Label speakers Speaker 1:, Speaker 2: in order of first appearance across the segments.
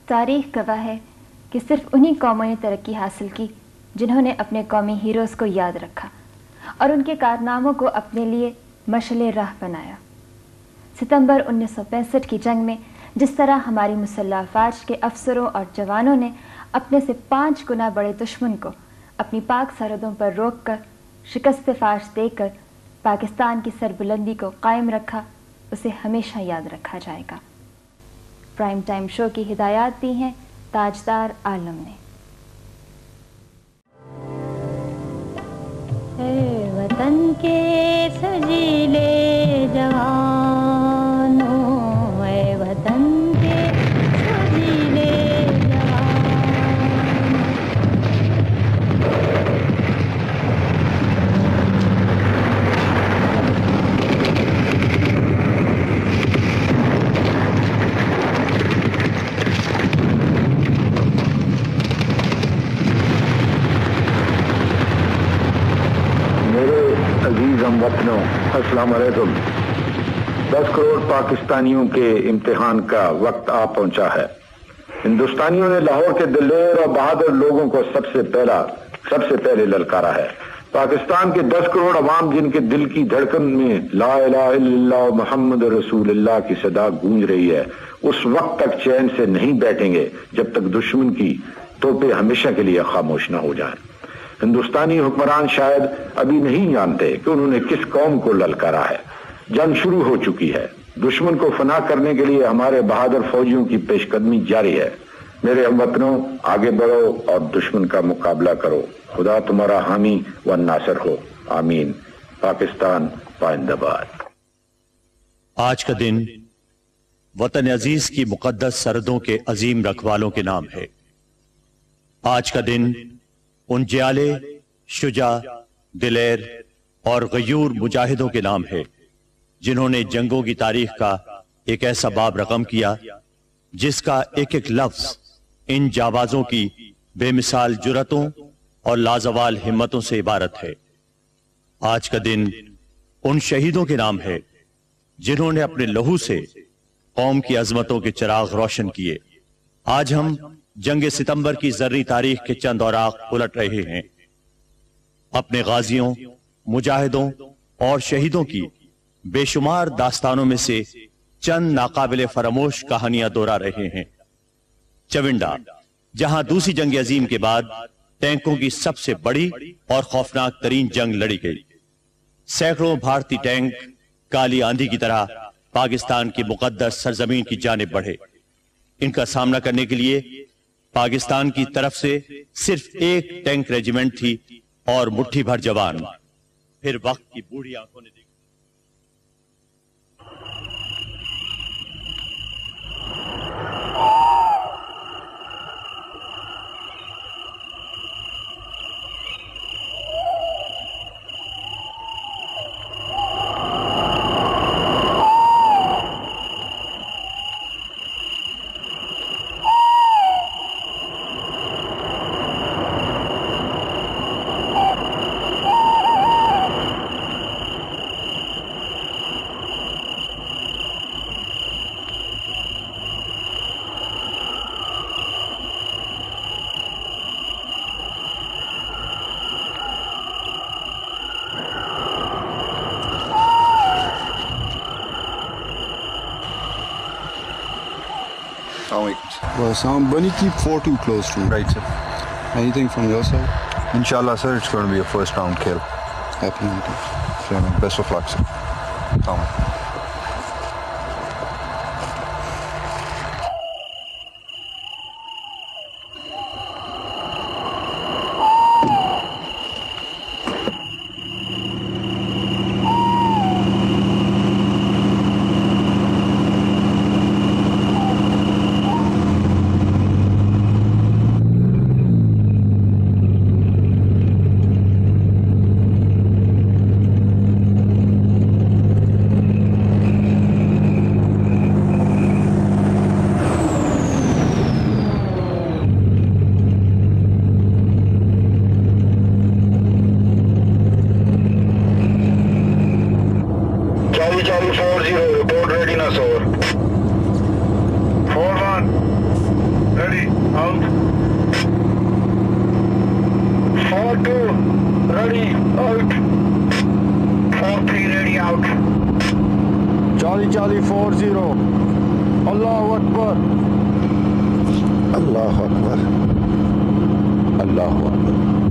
Speaker 1: तारीख गवाह है कि सिर्फ उन्हीं कौमों ने तरक्की हासिल की जिन्होंने अपने कौमी हीरोज़ को याद रखा और उनके कारनामों को अपने लिए मशअले राह बनाया। सितंबर 1965 की जंग में जिस तरह हमारी मुसल्लह अफवाज के अफसरों और जवानों ने अपने से 5 गुना बड़े दुश्मन को अपनी पाक सरहदों पर रोक कर शिकस्त फाश देकर पाकिस्तान की सरबुलंदी को कायम रखा, उसे हमेशा याद रखा जाएगा। प्राइम टाइम शो की हिदायत दी हैं ताजदार आलम ने।
Speaker 2: ए वतन के सजीले जवानों, ए वतन के सजीले
Speaker 3: वतनों, अस्सलाम वालेकुम। 10 करोड़ पाकिस्तानियों के इम्तिहान का वक्त आ पहुंचा है। हिंदुस्तानियों ने लाहौर के दिलेर और बहादुर लोगों को सबसे पहले ललकारा है। पाकिस्तान के 10 करोड़ अवाम जिनके दिल की धड़कन में ला इलाहा इल्लल्लाह मुहम्मद रसूलुल्लाह की सदा गूंज रही है, उस वक्त तक चैन से नहीं बैठेंगे जब तक दुश्मन की तोपें हमेशा के लिए खामोश न हो जाएं। हिंदुस्तानी हुक्मरान शायद अभी नहीं जानते कि उन्होंने किस कौम को ललकारा है। जंग शुरू हो चुकी है। दुश्मन को फना करने के लिए हमारे बहादुर फौजियों की पेशकदमी जारी है। मेरे हमवतनों, आगे बढ़ो और दुश्मन का मुकाबला करो। खुदा तुम्हारा हामी व नासर हो। आमीन। पाकिस्तान पाइंदाबाद।
Speaker 4: आज का दिन वतन अजीज की मुकद्दस सरहदों के अजीम रखवालों के नाम है। आज का दिन उन जियाले, शुजा, दिलेर और गयूर मुजाहिदों के नाम है जिन्होंने जंगों की तारीख का एक ऐसा बाब रकम किया जिसका एक एक लफ्ज इन जाबाजों की बेमिसाल जुरतों और लाजवाल हिम्मतों से इबारत है। आज का दिन उन शहीदों के नाम है जिन्होंने अपने लहू से कौम की अजमतों के चिराग रोशन किए। आज हम जंग सितंबर की जर्री तारीख के चंद औराक उलट रहे हैं। अपने गाजियों, मुजाहिदों और शहीदों की बेशुमार दास्तानों में से चंद नाकाबिले फरामोश कहानियां दोहरा रहे हैं। चविंडा, जहां दूसरी जंग अजीम के बाद टैंकों की सबसे बड़ी और खौफनाक तरीन जंग लड़ी गई। सैकड़ों भारतीय टैंक काली आंधी की तरह पाकिस्तान की मुकद्दस सरजमीन की जानिब बढ़े। इनका सामना करने के लिए पाकिस्तान की तरफ से सिर्फ एक टैंक रेजिमेंट थी और मुट्ठी भर जवान। फिर वक्त की बूढ़ी आंखों ने देखा।
Speaker 5: Well, Sam, Bunny, keep 4 too close to him.
Speaker 6: Right, sir.
Speaker 5: Anything from your side?
Speaker 6: Inshallah, sir, it's going to be a first round kill.
Speaker 5: Happy hunting.
Speaker 6: Sure, man. Best of luck, sir. Come on.
Speaker 3: ready, out. 4-2, ready, out. 4-3, ready, out.
Speaker 5: Charlie Charlie 4-0. Allahu Akbar.
Speaker 3: Allahu Akbar. Allahu Akbar.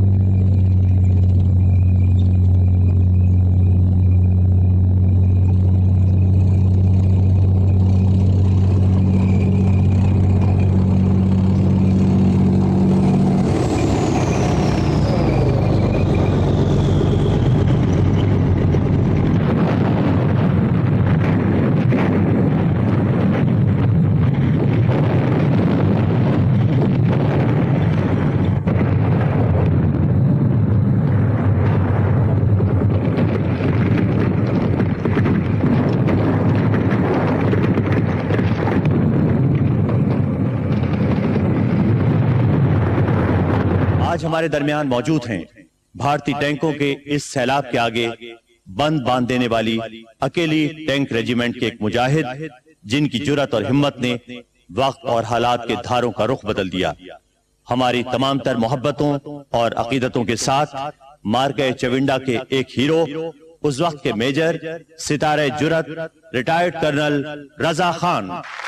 Speaker 4: آج ہمارے درمیان موجود ہیں بھارتی ٹینکوں کے اس سیلاب کے آگے بند باندھ دینے والی اکیلی ٹینک ریجیمنٹ کے ایک مجاہد جن کی جرات اور ہمت نے وقت اور حالات کے دھاروں کا رخ بدل دیا. ہماری تمام تر محبتوں اور عقیدتوں کے ساتھ مارکے چونڈا کے ایک ہیرو، اس وقت کے میجر ستارہ جرات ریٹائرڈ کرنل رضا خان.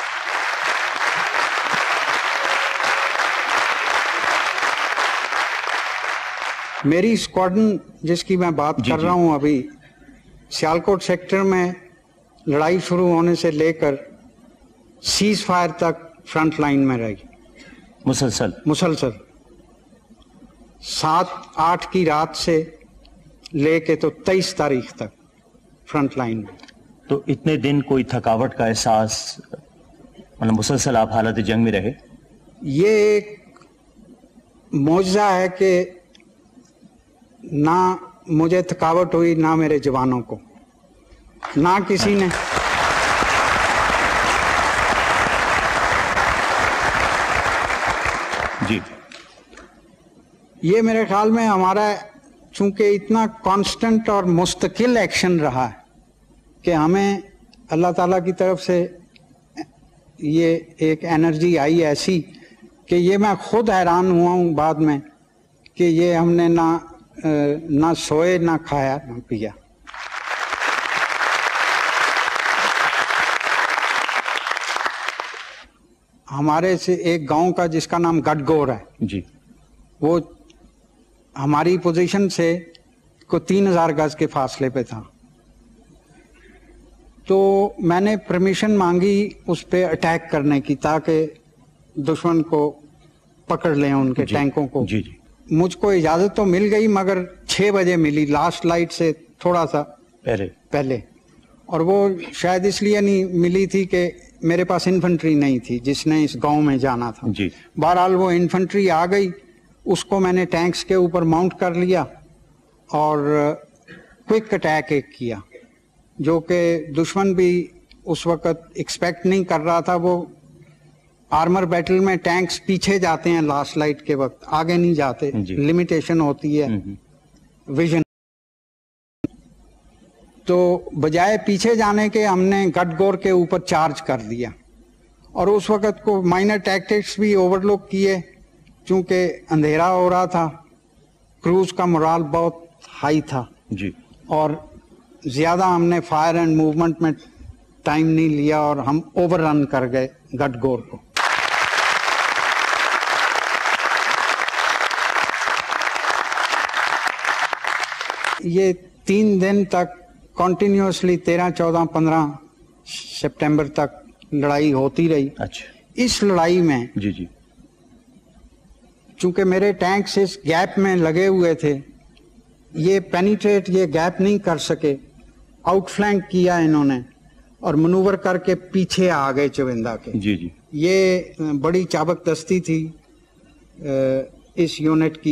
Speaker 7: میری اسکواڈن جس کی میں بات کر رہا ہوں ابھی، سیالکوٹ سیکٹر میں لڑائی شروع ہونے سے لے کر سیز فائر تک فرنٹ لائن میں رہی مسلسل 7-8 کی رات سے لے کے تو 23 تاریخ تک فرنٹ لائن میں.
Speaker 4: تو اتنے دن کوئی تھکاوٹ کا احساس، مطلب مسلسل آپ حالت جنگ میں رہے؟
Speaker 7: یہ ایک معجزہ ہے کہ نہ مجھے تھکاوٹ ہوئی، نہ میرے جوانوں کو، نہ کسی نے.
Speaker 4: جی
Speaker 7: یہ میرے خیال میں ہمارا چونکہ اتنا کانسٹنٹ اور مستقل ایکشن رہا ہے کہ ہمیں اللہ تعالیٰ کی طرف سے یہ ایک انرجی آئی ایسی کہ یہ میں خود حیران ہوا ہوں بعد میں کہ یہ ہم نے نہ سوئے، نہ کھایا، نہ پیا. ہمارے سے ایک گاؤں کا جس کا نام گڈگور ہے،
Speaker 4: جی،
Speaker 7: وہ ہماری پوزیشن سے کو 3000 گز کے فاصلے پہ تھا. تو میں نے پرمیشن مانگی اس پہ اٹیک کرنے کی تاکہ دشمن کو پکڑ لیں، ان کے ٹینکوں کو.
Speaker 4: جی جی.
Speaker 7: مجھ کو اجازت تو مل گئی مگر 6 بجے ملی، لاسٹ لائٹ سے تھوڑا سا پہلے. اور وہ شاید اس لیے نہیں ملی تھی کہ میرے پاس انفنٹری نہیں تھی جس نے اس گاؤں میں جانا تھا.
Speaker 4: جی.
Speaker 7: بہرحال وہ انفنٹری آ گئی، اس کو میں نے ٹینکس کے اوپر ماؤنٹ کر لیا اور کوئک اٹیک ایک کیا، جو کہ دشمن بھی اس وقت ایکسپیکٹ نہیں کر رہا تھا. وہ آرمر بیٹل میں ٹینکس پیچھے جاتے ہیں لاسٹ لائٹ کے وقت، آگے نہیں جاتے، لمیٹیشن ہوتی ہے ویژن. تو بجائے پیچھے جانے کے ہم نے گڈگور کے اوپر چارج کر دیا، اور اس وقت کو مائنر ٹیکٹکس بھی اوور لک کیے چونکہ اندھیرا ہو رہا تھا. کروز کا مورال بہت ہائی تھا
Speaker 4: جی،
Speaker 7: اور زیادہ ہم نے فائر اینڈ موومنٹ میں ٹائم نہیں لیا اور ہم اوور رن کر گئے گڈگور کو. یہ 3 دن تک کنٹینیوسلی 13, 14, 15 سپٹمبر تک لڑائی ہوتی رہی.
Speaker 4: اچھا.
Speaker 7: اس لڑائی میں
Speaker 4: جی جی،
Speaker 7: چونکہ میرے ٹینکس اس گیپ میں لگے ہوئے تھے، یہ پینیٹریٹ یہ گیپ نہیں کر سکے. آؤٹ فلینک کیا انہوں نے اور منور کر کے پیچھے آ گئے چوندا کے.
Speaker 4: جی جی.
Speaker 7: یہ بڑی چابک دستی تھی اس یونٹ کی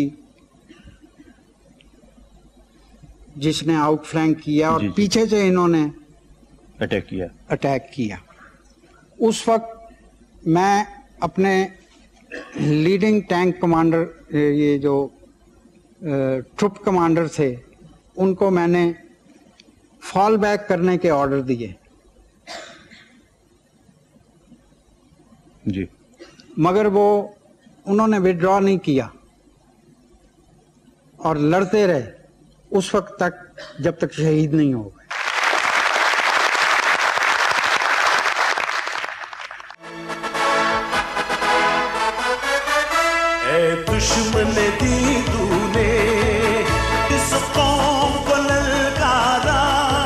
Speaker 7: جس نے آؤٹ فلینک کیا اور پیچھے سے انہوں نے اٹیک کیا. اس وقت میں اپنے لیڈنگ ٹینک کمانڈر، یہ جو ٹروپ کمانڈر تھے، ان کو میں نے فال بیک کرنے کے آرڈر دیے.
Speaker 4: جی.
Speaker 7: मगर वो उन्होंने विड्रॉ नहीं किया और लड़ते रहे उस वक्त तक जब तक शहीद नहीं हो गए।
Speaker 8: दुश्मन दी तूने इस कौम को ललकारा,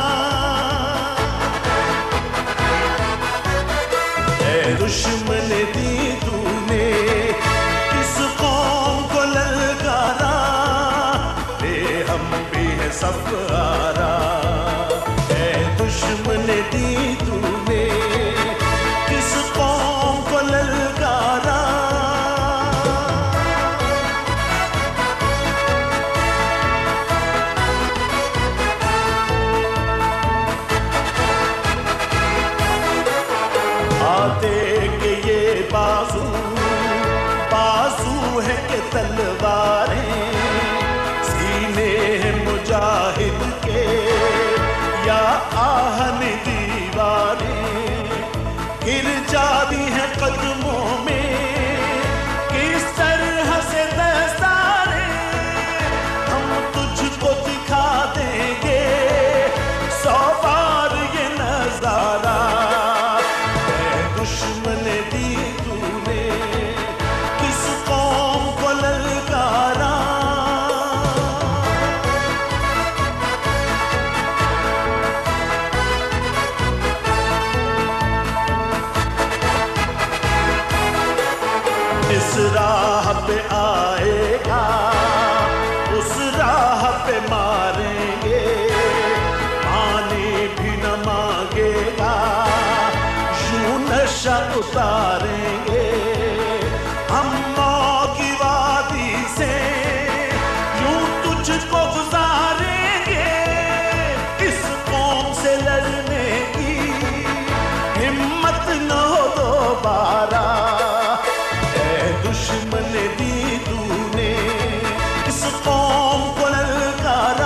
Speaker 8: ऐ दुश्मन दी तूने इस कौम को ललकारा, ले हम भी है सफारा, ऐ दुश्मन दी तूने इस कौम को ललकारा। के ये बाजू बाजू है कि तलवारें, सीने हैं मुजाहिद के या आहन दीवारें, गिर जाती हैं कदमों में किस तरह से दस्तारें, हम तुझको दिखा देंगे 100 बार ये नजारा, दुश्मन दी तूने किस कौम को ललकारा। इस राह पे आएगा उस राह पे मारेंगे, पानी भी न मांगेगा नशा उतारेंगे, हम मौत की वादी से यूं तुझको गुजारेंगे, इस कौम से लड़ने की हिम्मत न हो दोबारा, ऐ दुश्मन दी तूने इस कौम को ललकारा।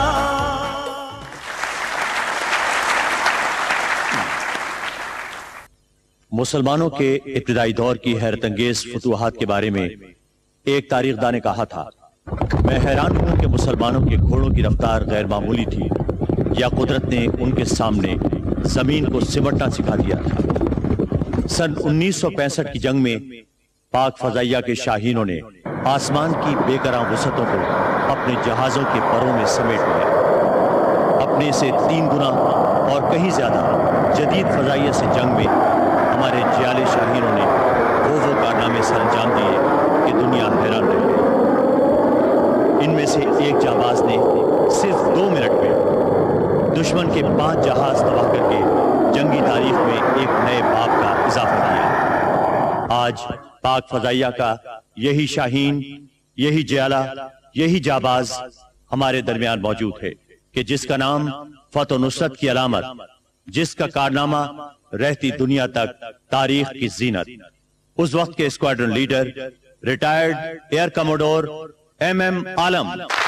Speaker 4: मुसलमानों के इब्तिदाई दौर की हैरत अंगेज फतूहात के बारे में एक तारीखदान ने कहा था, मैं हैरान हूं कि मुसलमानों के घोड़ों की रफ्तार गैर मामूली थी या कुदरत ने उनके सामने जमीन को सिमटना सिखा दिया था। सन 1965 की जंग में पाक फजाइया के शाहीनों ने आसमान की बेकरां वसतों को अपने जहाजों के परों में समेट लिया। अपने से 3 गुना और कहीं ज्यादा जदीद फजाइया से जंग में हमारे जियाले शाहीनों ने वो कारनामे सर अंजाम दिए कि दुनिया हैरान रह गई। इनमें से एक जाबाज ने सिर्फ 2 मिनट में दुश्मन के 5 जहाज तबाह करके जंगी तारीख में एक नए बाब का इजाफा किया। आज पाक फजाइया का यही शाहीन, यही जियाला, यही जाबाज हमारे दरमियान मौजूद है कि जिसका नाम फतह नुसरत की अलामत, जिसका कारनामा रहती दुनिया तक तारीख की जीनत, उस वक्त के squadron leader retired air commodore MM Alam.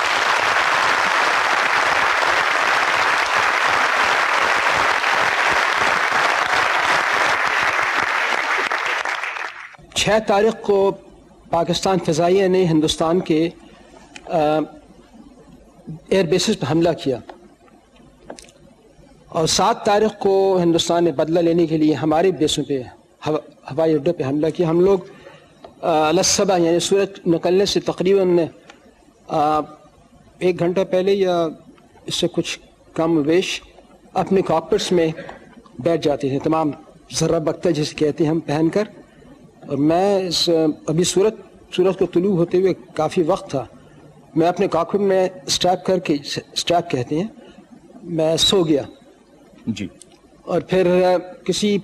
Speaker 9: छह तारीख को पाकिस्तान फ़िज़ाइया ने हिंदुस्तान के एयर बेसिस पर हमला किया और 7 तारीख को हिंदुस्तान ने बदला लेने के लिए हमारे बेसों पे हवाई अड्डों पे हमला किया। हम लोग अलसबा यानी सूरज निकलने से तकरीबन 1 घंटा पहले या इससे कुछ कम वेश अपने कॉकपिट्स में बैठ जाते थे, तमाम ज़र्रा बख्ता जिसे कहते हैं हम पहनकर, और मैं अभी सूरज को तुलू होते हुए काफ़ी वक्त था, मैं अपने कॉकपिट में स्ट्रैप करके, स्ट्रैप कहते हैं, मैं सो गया
Speaker 4: जी।
Speaker 9: और फिर किसी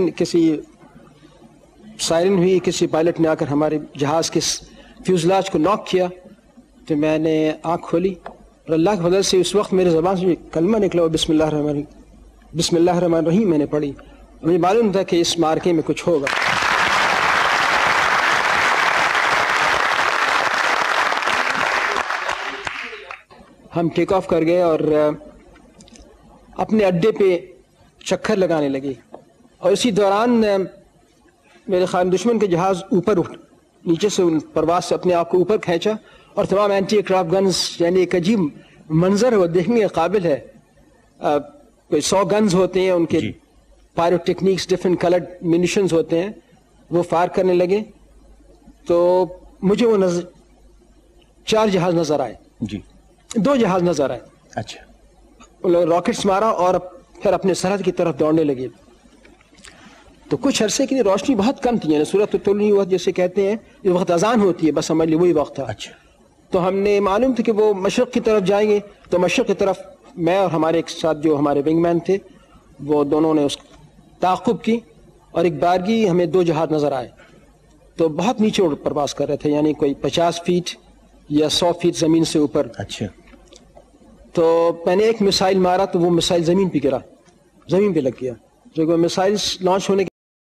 Speaker 9: सायरन हुई, किसी पायलट ने आकर हमारे जहाज़ के फ्यूज़लाज को नॉक किया, तो मैंने आँख खोली और अल्लाह के फजल से उस वक्त मेरे ज़बान से कलमा निकला और बिस्मिल्लाहिर्रहमानिर्रहीम मैंने पढ़ी। मुझे मालूम था कि इस मार्के में कुछ होगा। हम टेक ऑफ कर गए और अपने अड्डे पे चक्कर लगाने लगे, और इसी दौरान میرے خیال دشمن کے جہاز اوپر نیچے سے پرواز سے اپنے آپ کو اوپر کھینچا اور تمام اینٹی ایئرکرافٹ گنز، یعنی ایک عجیب منظر ہے وہ دیکھنے کے قابل ہے. کوئی 100 گنز ہوتے ہیں ان کے pyrotechnics, different coloured munitions ہوتے ہیں، وہ فائر کرنے لگے تو مجھے وہ 4 جہاز نظر آئے. 2 جہاز نظر آئے. اچھا. راکٹس مارا اور پھر اپنے سرحد کی طرف دوڑنے لگے. تو کچھ عرصے کے لیے روشنی بہت کم تھی، یعنی سورج طلوع نہیں ہوا جیسے کہتے ہیں، یہ وقت اذان ہوتی ہے بس ہمارے لیے وہی وقت تھا. اچھا. تو ہم نے معلوم تھا کہ وہ مشرق کی طرف جائیں گے، تو مشرق کی طرف میں اور ہمارے ایک ساتھ جو ہمارے ونگ مین تھے وہ دونوں نے اس تعاقب کی اور ایک بارگی ہمیں 2 جہاز نظر آئے. تو بہت نیچے پرواز کر رہے تھے، یعنی کوئی 50 فیٹ یا 100 فیٹ زمین سے اوپر. اچھا. تو میں نے ایک میسائل مارا تو وہ میسائل زمین پہ گرا، زمین پہ لگ گیا. جو کہ میسائل لانچ ہونے کے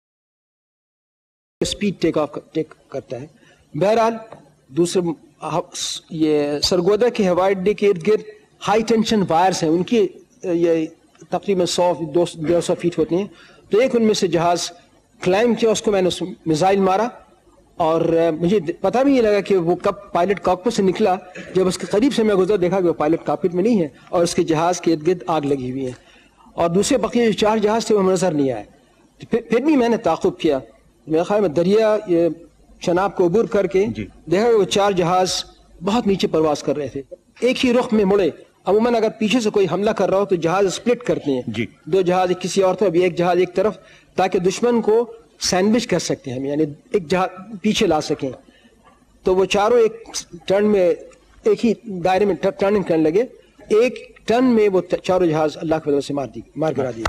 Speaker 9: اسپیڈ ٹیک کرتا ہے. بہرحال دوسرے یہ سرگودا کے ہوائی اڈے کے ارد گرد ہائی ٹینشن وائرس ہیں، ان کی یہ تقریباً 100-150 فیٹ ہوتے ہیں. تو ایک ان میں سے جہاز کلائم کیا، اس کو میں نے میزائل مارا اور مجھے پتہ بھی نہیں لگا کہ وہ کب پائلٹ کاکپٹ سے نکلا. جب اس کے قریب سے میں گزرا دیکھا کہ وہ پائلٹ کاکپٹ میں نہیں ہے اور اس کے جہاز کے ارد گرد آگ لگی ہوئی ہے اور دوسرے بقیہ جو 4 جہاز تھے وہ نظر نہیں آئے. پھر بھی میں نے تعاقب کیا. میرے خیال میں دریا یہ چناب کو عبور کر کے دیکھا کہ وہ 4 جہاز بہت نیچے پرواز کر رہے تھے، ایک ہی رخ میں مڑے. عموماً اگر پیچھے سے کوئی حملہ کر رہا ہو تو جہاز سپلٹ کرتے ہیں، 2 جہاز کسی اور طرف، ایک جہاز ایک طرف، تاکہ دشمن کو سینڈوچ کر سکتے ہیں ہم، یعنی ایک جہاز پیچھے لا سکیں. تو وہ چاروں ایک ٹرن میں ایک ہی دائرے میں ٹرننگ کرنے لگے. ایک ٹرن میں وہ 4 جہاز اللہ کی وجہ سے مار گرا دیے.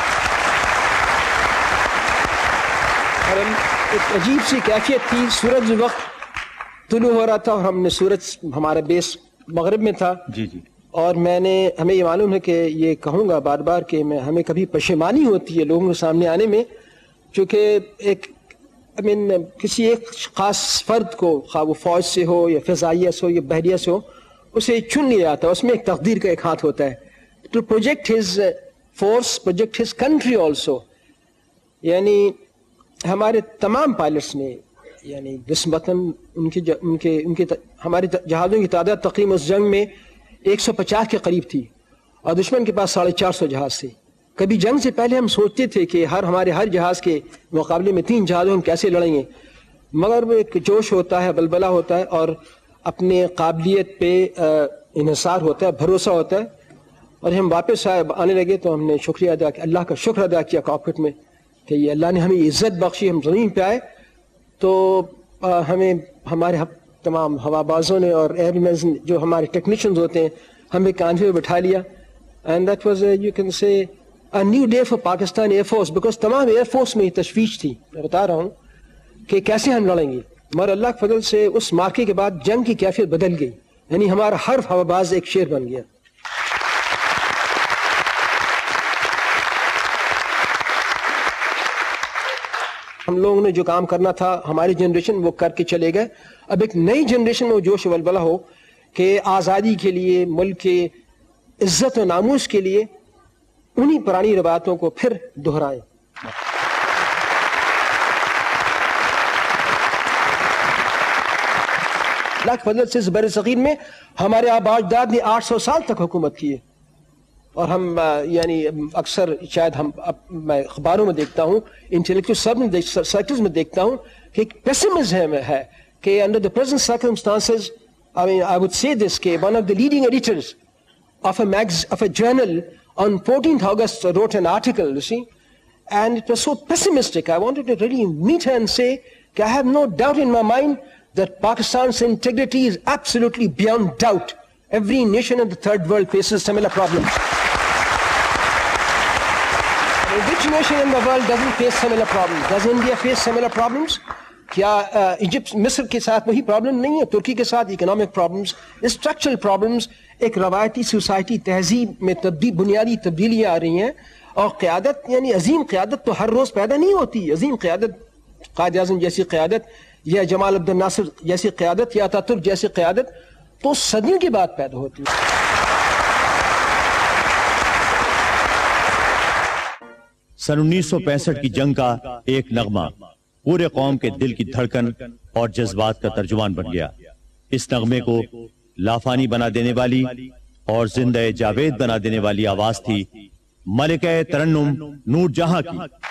Speaker 9: اور ایک عجیب سی کیفیت تھی، سورج وقت طلوع ہو رہا تھا اور ہم نے سورج ہمارا بیس مغرب میں تھا. اور ہمیں یہ معلوم ہے کہ یہ کہوں گا بار بار کہ ہمیں کبھی پشیمانی ہوتی ہے لوگوں کے سامنے آنے میں، چونکہ کسی ایک خاص فرد کو، خواہ وہ فوج سے ہو یا فضائیہ سے ہو یا بحریہ سے ہو، اسے چن لیا جاتا ہے، اس میں ایک تقدیر کا ایک ہاتھ ہوتا ہے. To project his force, project his country also. یعنی ہمارے تمام پائلٹس نے، یعنی نسبتاً ان کے ہمارے جہازوں کی تعداد تقریباً اس جنگ میں 150 کے قریب تھی اور دشمن کے پاس 450 جہاز تھے. کبھی جنگ سے پہلے ہم سوچتے تھے کہ ہمارے ہر جہاز کے مقابلے میں 3 جہازوں ہم کیسے لڑیں گے، مگر وہ ایک جوش ہوتا ہے، بلبلہ ہوتا ہے اور اپنے قابلیت پہ انحصار ہوتا ہے، بھروسہ ہوتا ہے. اور ہم واپس آنے لگے تو ہم نے شکریہ ادا کیا، اللہ کا شکر ادا کیا کاکپٹ میں کہ یہ اللہ نے ہمیں عزت بخشی. ہم زمین پہ آئے تو ہمیں ہمارے تمام ہوا بازوں نے اور ایئر مینز جو ہمارے ٹیکنیشینز ہوتے ہیں ہمیں کاندھے پہ بٹھا لیا. And that was you can say a new day for Pakistan Air Force, because تمام ایئر فورس میں یہ تشویش تھی. میں بتا رہا ہوں کہ کیسے ہم لڑیں گے، مگر اللہ کے فضل سے اس مارکے کے بعد جنگ کی کیفیت بدل گئی، یعنی ہمارا ہر ہوا باز ایک شیر بن گیا. ہم لوگوں نے جو کام کرنا تھا ہماری جنریشن وہ کر کے چلے گئے. اب ایک نئی جنریشن میں جوش ولولہ ہو کہ آزادی کے لیے، ملک کے عزت و ناموس کے لیے انہی پرانی روایتوں کو پھر دہرائیں. اللہ کے فضل سے بر صغیر میں ہمارے آبا اجداد نے 800 سال تک حکومت کی ہے. اور ہم یعنی اکثر شاید میں اخباروں میں دیکھتا ہوں، انٹلیکچوئل سرکلز میں دیکھتا ہوں کہ ایک پیسمزم ہے کہ under the present circumstances, I would say this, کہ one of the leading editors of a journal on 14th August wrote an article, you see, and it was so pessimistic. I wanted to really meet her and say, I have no doubt in my mind that Pakistan's integrity is absolutely beyond doubt. Every nation in the third world faces similar problems. Which nation in the world doesn't face similar problems? Does India face similar problems? کیا Egypt مصر کے ساتھ وہی problem نہیں ہے؟ ترکی کے ساتھ economic problems, structural problems. ایک روایتی سوسائٹی تہذیب میں بنیادی تبدیلیاں آ رہی ہیں اور قیادت، یعنی عظیم قیادت تو ہر روز پیدا نہیں ہوتی. عظیم قیادت، قائد اعظم جیسی قیادت یا جمال عبد الناصر جیسی قیادت یا اتاتورک جیسی قیادت تو صدیوں کے بعد پیدا ہوتی ہے.
Speaker 4: سن 1965 کی جنگ کا ایک نغمہ پورے قوم کے دل کی دھڑکن اور جذبات کا ترجمان بن گیا۔ اس نغمے کو لافانی بنا دینے والی اور زندہ جاوید بنا دینے والی آواز تھی ملکہ ترنم نور جہاں کی۔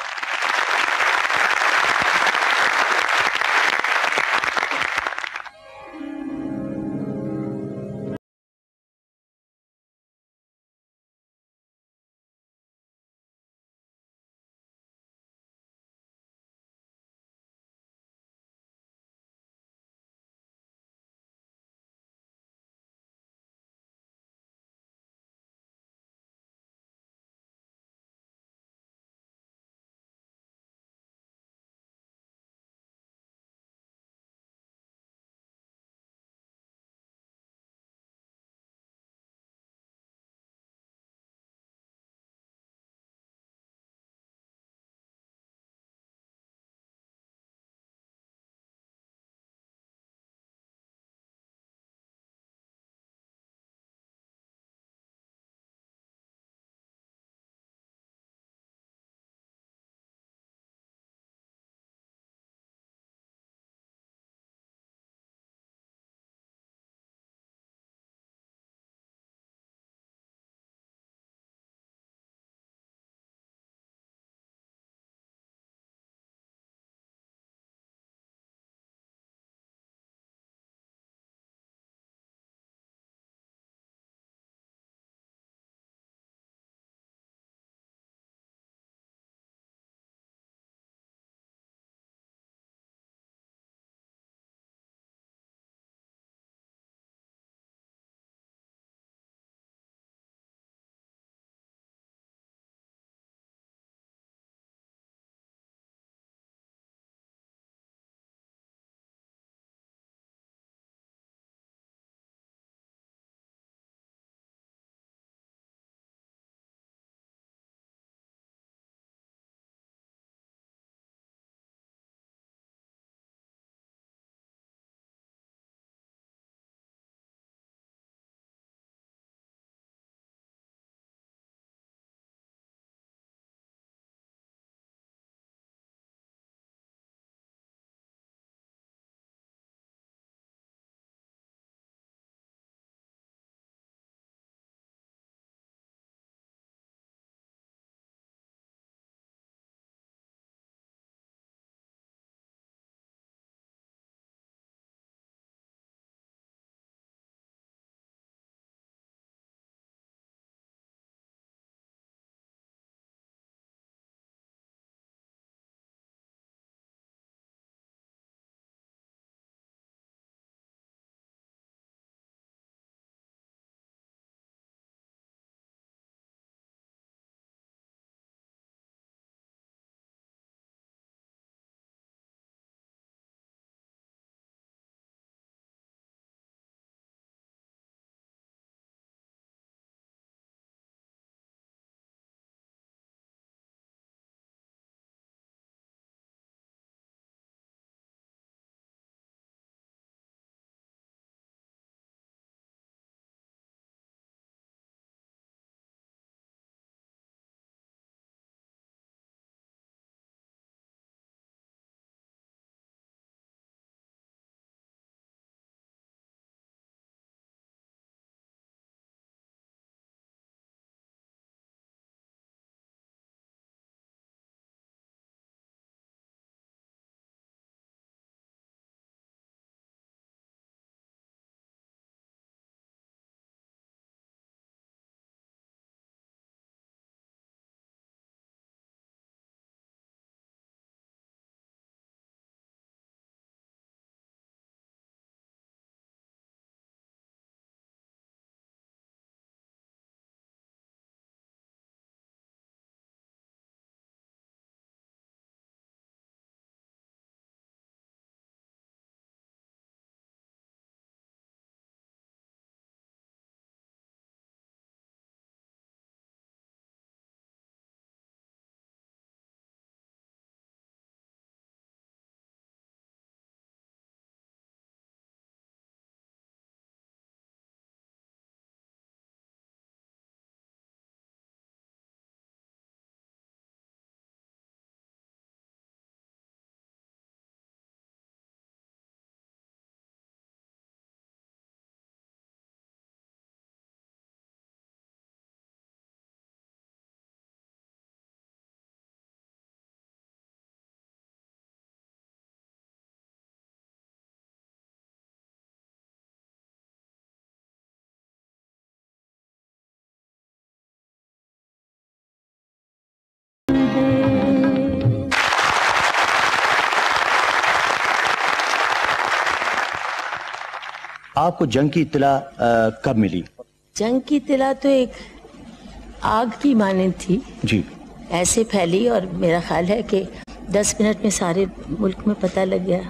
Speaker 4: آپ کو جنگ کی اطلاع کب ملی؟
Speaker 10: جنگ کی اطلاع تو ایک آگ کی مانند تھی
Speaker 4: جی،
Speaker 10: ایسے پھیلی، اور میرا خیال ہے کہ 10 منٹ میں سارے ملک میں پتہ لگ گیا.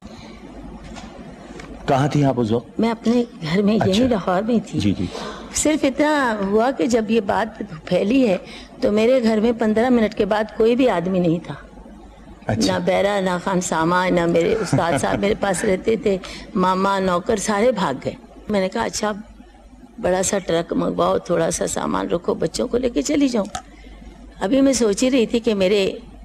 Speaker 4: کہاں تھی آپ اس وقت؟
Speaker 10: میں اپنے گھر میں یہی لاہور میں تھی.
Speaker 4: جی جی.
Speaker 10: صرف اتنا ہوا کہ جب یہ بات پھیلی ہے تو میرے گھر میں 15 منٹ کے بعد کوئی بھی آدمی نہیں تھا. نہ بیرا، نہ خان ساما، نہ میرے استاد صاحب میرے پاس رہتے تھے، ماما، نوکر سارے بھاگ گئے. میں نے کہا اچھا بڑا سا ٹرک منگواؤ، تھوڑا سا سامان رکھو، بچوں کو لے کے چلی جاؤں. ابھی میں سوچ ہی رہی تھی کہ میرے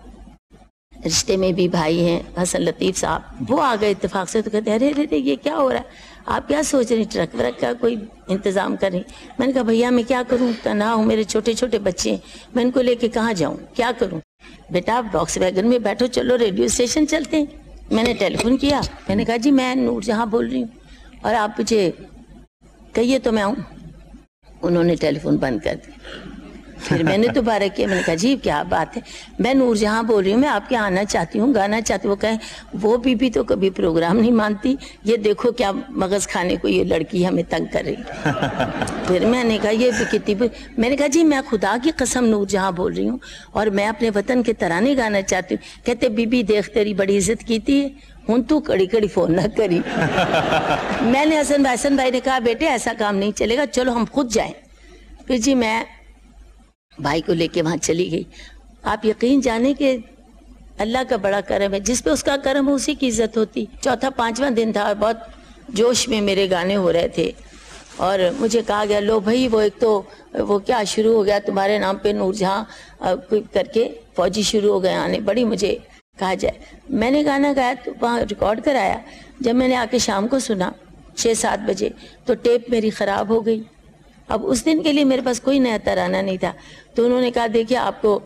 Speaker 10: رشتے میں بھی بھائی ہیں حسن لطیف صاحب، وہ آ گئے اتفاق سے، تو کہتے ارے ارے یہ کیا ہو رہا ہے، آپ کیا سوچ رہی، ٹرک ورک کا کوئی انتظام کریں. میں نے کہا بھیا میں کیا کروں، تنہا ہوں، میرے چھوٹے چھوٹے بچے ہیں، میں ان کو لے کے کہاں جاؤں، کیا کروں. بیٹا باکس ویگن میں بیٹھو، چلو ریڈیو اسٹیشن چلتے ہیں. میں نے ٹیلی فون کیا، میں نے کہا جی میں نور جہاں بول رہی ہوں اور آپ مجھے کہیے تو میں آؤں. انہوں نے ٹیلی فون بند کر دیا. پھر میں نے دوبارہ کیا، میں نے کہا جی کیا بات ہے، میں نور جہاں بول رہی ہوں، میں آپ کے آنا چاہتی ہوں، گانا چاہتی ہوں. وہ کہیں وہ بی تو کبھی پروگرام نہیں مانتی، یہ دیکھو کیا مغز کھانے کو یہ لڑکی ہمیں تنگ کر رہی. پھر میں نے کہا یہ کتنی، میں نے کہا جی میں خدا کی قسم نور جہاں بول رہی ہوں اور میں اپنے وطن کے ترانے گانا چاہتی ہوں. کہتے بی دیکھ تیری بڑی عزت کی تھی، ہوں تو کڑی کڑی فون نہ کری. میں نے حسن بھائی نے کہا بیٹے ایسا کام نہیں چلے گا، چلو ہم خود جائیں. پھر جی میں بھائی کو لے کے وہاں چلی گئی. آپ یقین جانے کہ اللہ کا بڑا کرم ہے، جس پہ اس کا کرم ہے اسی کی عزت ہوتی. چوتھا 5واں دن تھا اور بہت جوش میں میرے گانے ہو رہے تھے اور مجھے کہا گیا لو بھائی وہ ایک تو وہ کیا شروع ہو گیا تمہارے نام پہ نور جہاں کر کے فوجی شروع ہو گئے آنے. بڑی مجھے کہا جائے. میں نے گانا گایا تو وہاں ریکارڈ کرایا. جب میں نے آ کے شام کو سنا 6-7 بجے تو ٹیپ میری خراب ہو گئی. اب اس دن کے لیے میرے پاس کوئی نیا ترانہ نہیں تھا. تو انہوں نے کہا دیکھیے آپ کو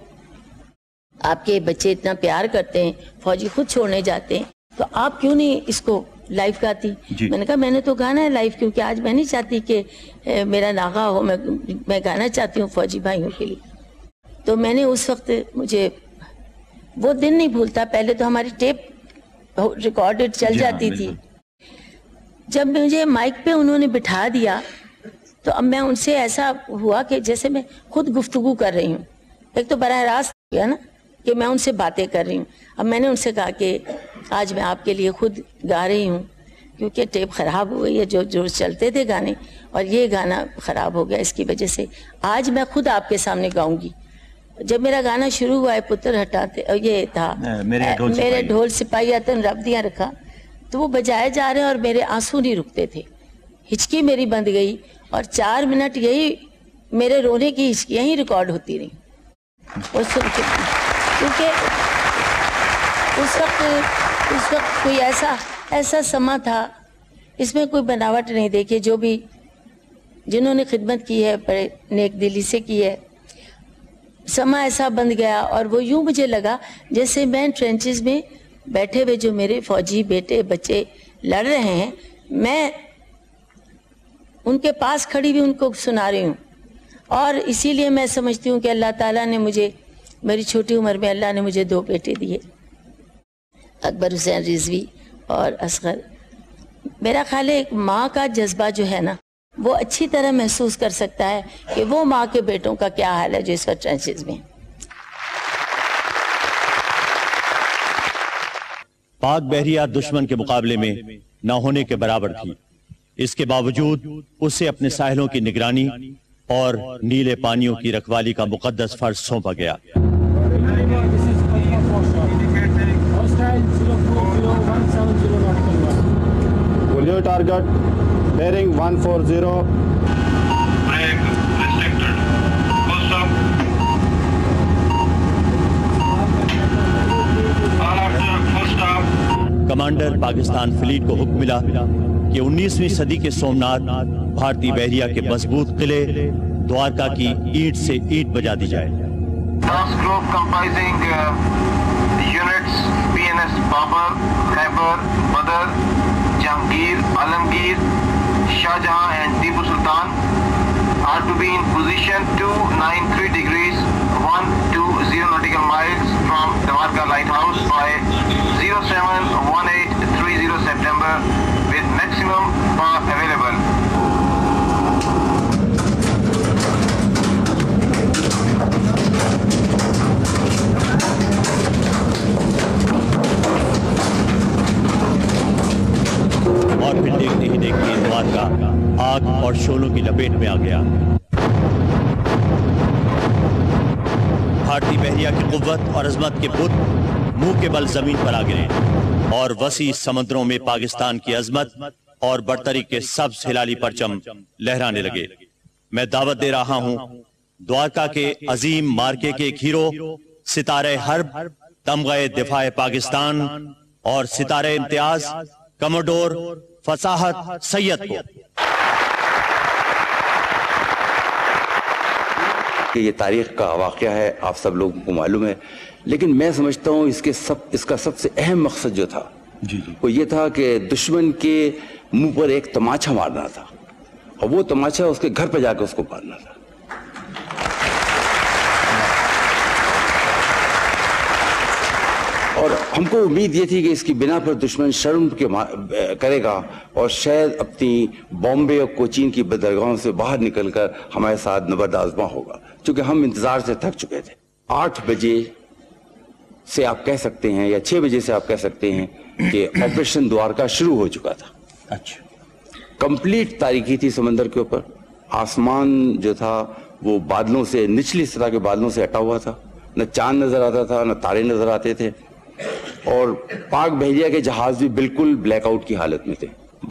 Speaker 10: آپ کے بچے اتنا پیار کرتے ہیں، فوجی خود چھوڑنے جاتے ہیں، تو آپ کیوں نہیں اس کو لائیو گاتی. میں نے کہا میں نے تو گانا ہے لائیو، کیونکہ آج میں نہیں چاہتی کہ میرا ناغہ ہو، میں گانا چاہتی ہوں فوجی بھائیوں کے لیے. تو میں نے اس وقت، مجھے وہ دن نہیں بھولتا. پہلے تو ہماری ٹیپ ریکارڈڈ چل جاتی تھی. جب مجھے مائک پہ انہوں نے بٹھا دیا تو اب میں ان سے ایسا ہوا کہ جیسے میں خود گفتگو کر رہی ہوں. ایک تو براہ راست ہو گیا نا کہ میں ان سے باتیں کر رہی ہوں. اب میں نے ان سے کہا کہ آج میں آپ کے لیے خود گا رہی ہوں کیونکہ ٹیپ خراب ہو گئی ہے، جو چلتے تھے گانے اور یہ گانا خراب ہو گیا، اس کی وجہ سے آج میں خود آپ کے سامنے گاؤں گی. جب میرا گانا شروع ہوا ہے پتر ہٹاتے، یہ تھا میرے ڈھول سپاہی تن رب دیا رکھا، تو وہ بجائے جا رہے ہیں اور میرے آنسو نہیں رکتے تھے. ہچکی میری بند گئی اور 4 منٹ یہی میرے رونے کی ہچکی یہیں ریکارڈ ہوتی رہی. کیونکہ اس وقت کوئی ایسا سما تھا، اس میں کوئی بناوٹ نہیں. دیکھیے جو بھی جنہوں نے خدمت کی ہے بڑے نیک دلی سے کی ہے، سما ایسا بند گیا اور وہ یوں مجھے لگا جیسے میں ٹرینچز میں بیٹھے ہوئے جو میرے فوجی بیٹے بچے لڑ رہے ہیں، میں ان کے پاس کھڑی ہوئی ان کو سنا رہی ہوں. اور اسی لیے میں سمجھتی ہوں کہ اللہ تعالیٰ نے مجھے میری چھوٹی عمر میں اللہ نے مجھے 2 بیٹے دیے، اکبر حسین رضوی اور اصغر. میرا خیال ہے ایک ماں کا جذبہ جو ہے نا وہ اچھی طرح محسوس کر سکتا ہے کہ وہ ماں کے بیٹوں کا کیا حال ہے جو اس وقت ٹرینچز میں.
Speaker 4: پاک بحریہ دشمن کے مقابلے میں نہ ہونے کے برابر تھی. اس کے باوجود اسے اپنے ساحلوں کی نگرانی اور نیلے پانیوں کی رکھوالی کا مقدس فرض سونپا گیا.
Speaker 11: Target bearing 140.
Speaker 4: Commander Pakistan fleet کو حکم ملا کہ 19ویں صدی کے سومناتھ بھارتی بحریہ کے مضبوط قلعے دوارکا کی اینٹ سے اینٹ بجا دی جائے.
Speaker 12: Task group comprising units PNS Babar, Khyber, Badr, Jahangir, Alamgir, Shahjahan and Tipu Sultan are to be in position 293 degrees 120 nautical miles from Dwarka Lighthouse by 071830 September with maximum maximum path available.
Speaker 4: और फिर देखते ही देखते द्वारका आग और शोलों की लपेट में आ गया। भारतीय बहरिया की कुव्वत और अजमत के बुत मुंह के बल जमीन पर आ गिरे और वसी समंदरों में पाकिस्तान की अजमत और बरतरी के सब हिलाली परचम लहराने लगे। मैं दावत दे रहा हूं द्वारका के अजीम मार्के के एक हीरो सितारे हर्ब, तमग़े दिफाए पाकिस्तान और सितारे इम्तियाज कमोडोर फसाहत सैयद को।
Speaker 13: कि ये तारीख का वाक़या है, आप सब लोगों को मालूम है, लेकिन मैं समझता हूँ इसका सबसे अहम मकसद जो था वो ये था कि दुश्मन के मुंह पर एक तमाचा मारना था और वो तमाचा उसके घर पर जाकर उसको मारना था। और हमको उम्मीद ये थी कि इसकी बिना पर दुश्मन शर्म करेगा और शायद अपनी बॉम्बे और कोचीन की बंदरगाहों से बाहर निकलकर हमारे साथ नबर्द आज़मा होगा, क्योंकि हम इंतजार से थक चुके थे। 8 बजे से आप कह सकते हैं या 6 बजे से आप कह सकते हैं कि ऑपरेशन द्वारका शुरू हो चुका था। अच्छा, कंप्लीट तारीकी थी समंदर के ऊपर। आसमान जो था वो बादलों से, निचली सतह के बादलों से हटा हुआ था, न चांद नजर आता था न तारे नजर आते थे और पाक बहरिया के जहाज भी बिल्कुल ब्लैकआउट की हालत में थे।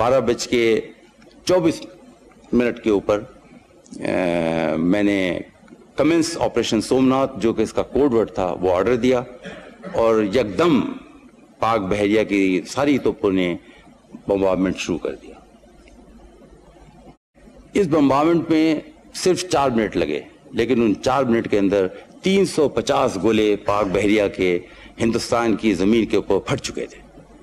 Speaker 13: 12:24 के ऊपर मैंने कमेंस ऑपरेशन सोमनाथ, जो कि इसका कोड वर्ड था, वो ऑर्डर दिया और यकदम पाक बहरिया की सारी तोपों ने बम्बार्टमेंट शुरू कर दिया। इस बम्बार्टमेंट में सिर्फ 4 मिनट लगे, लेकिन उन 4 मिनट के अंदर 350 गोले पाक बहरिया के हिंदुस्तान की जमीन के ऊपर फट चुके थे।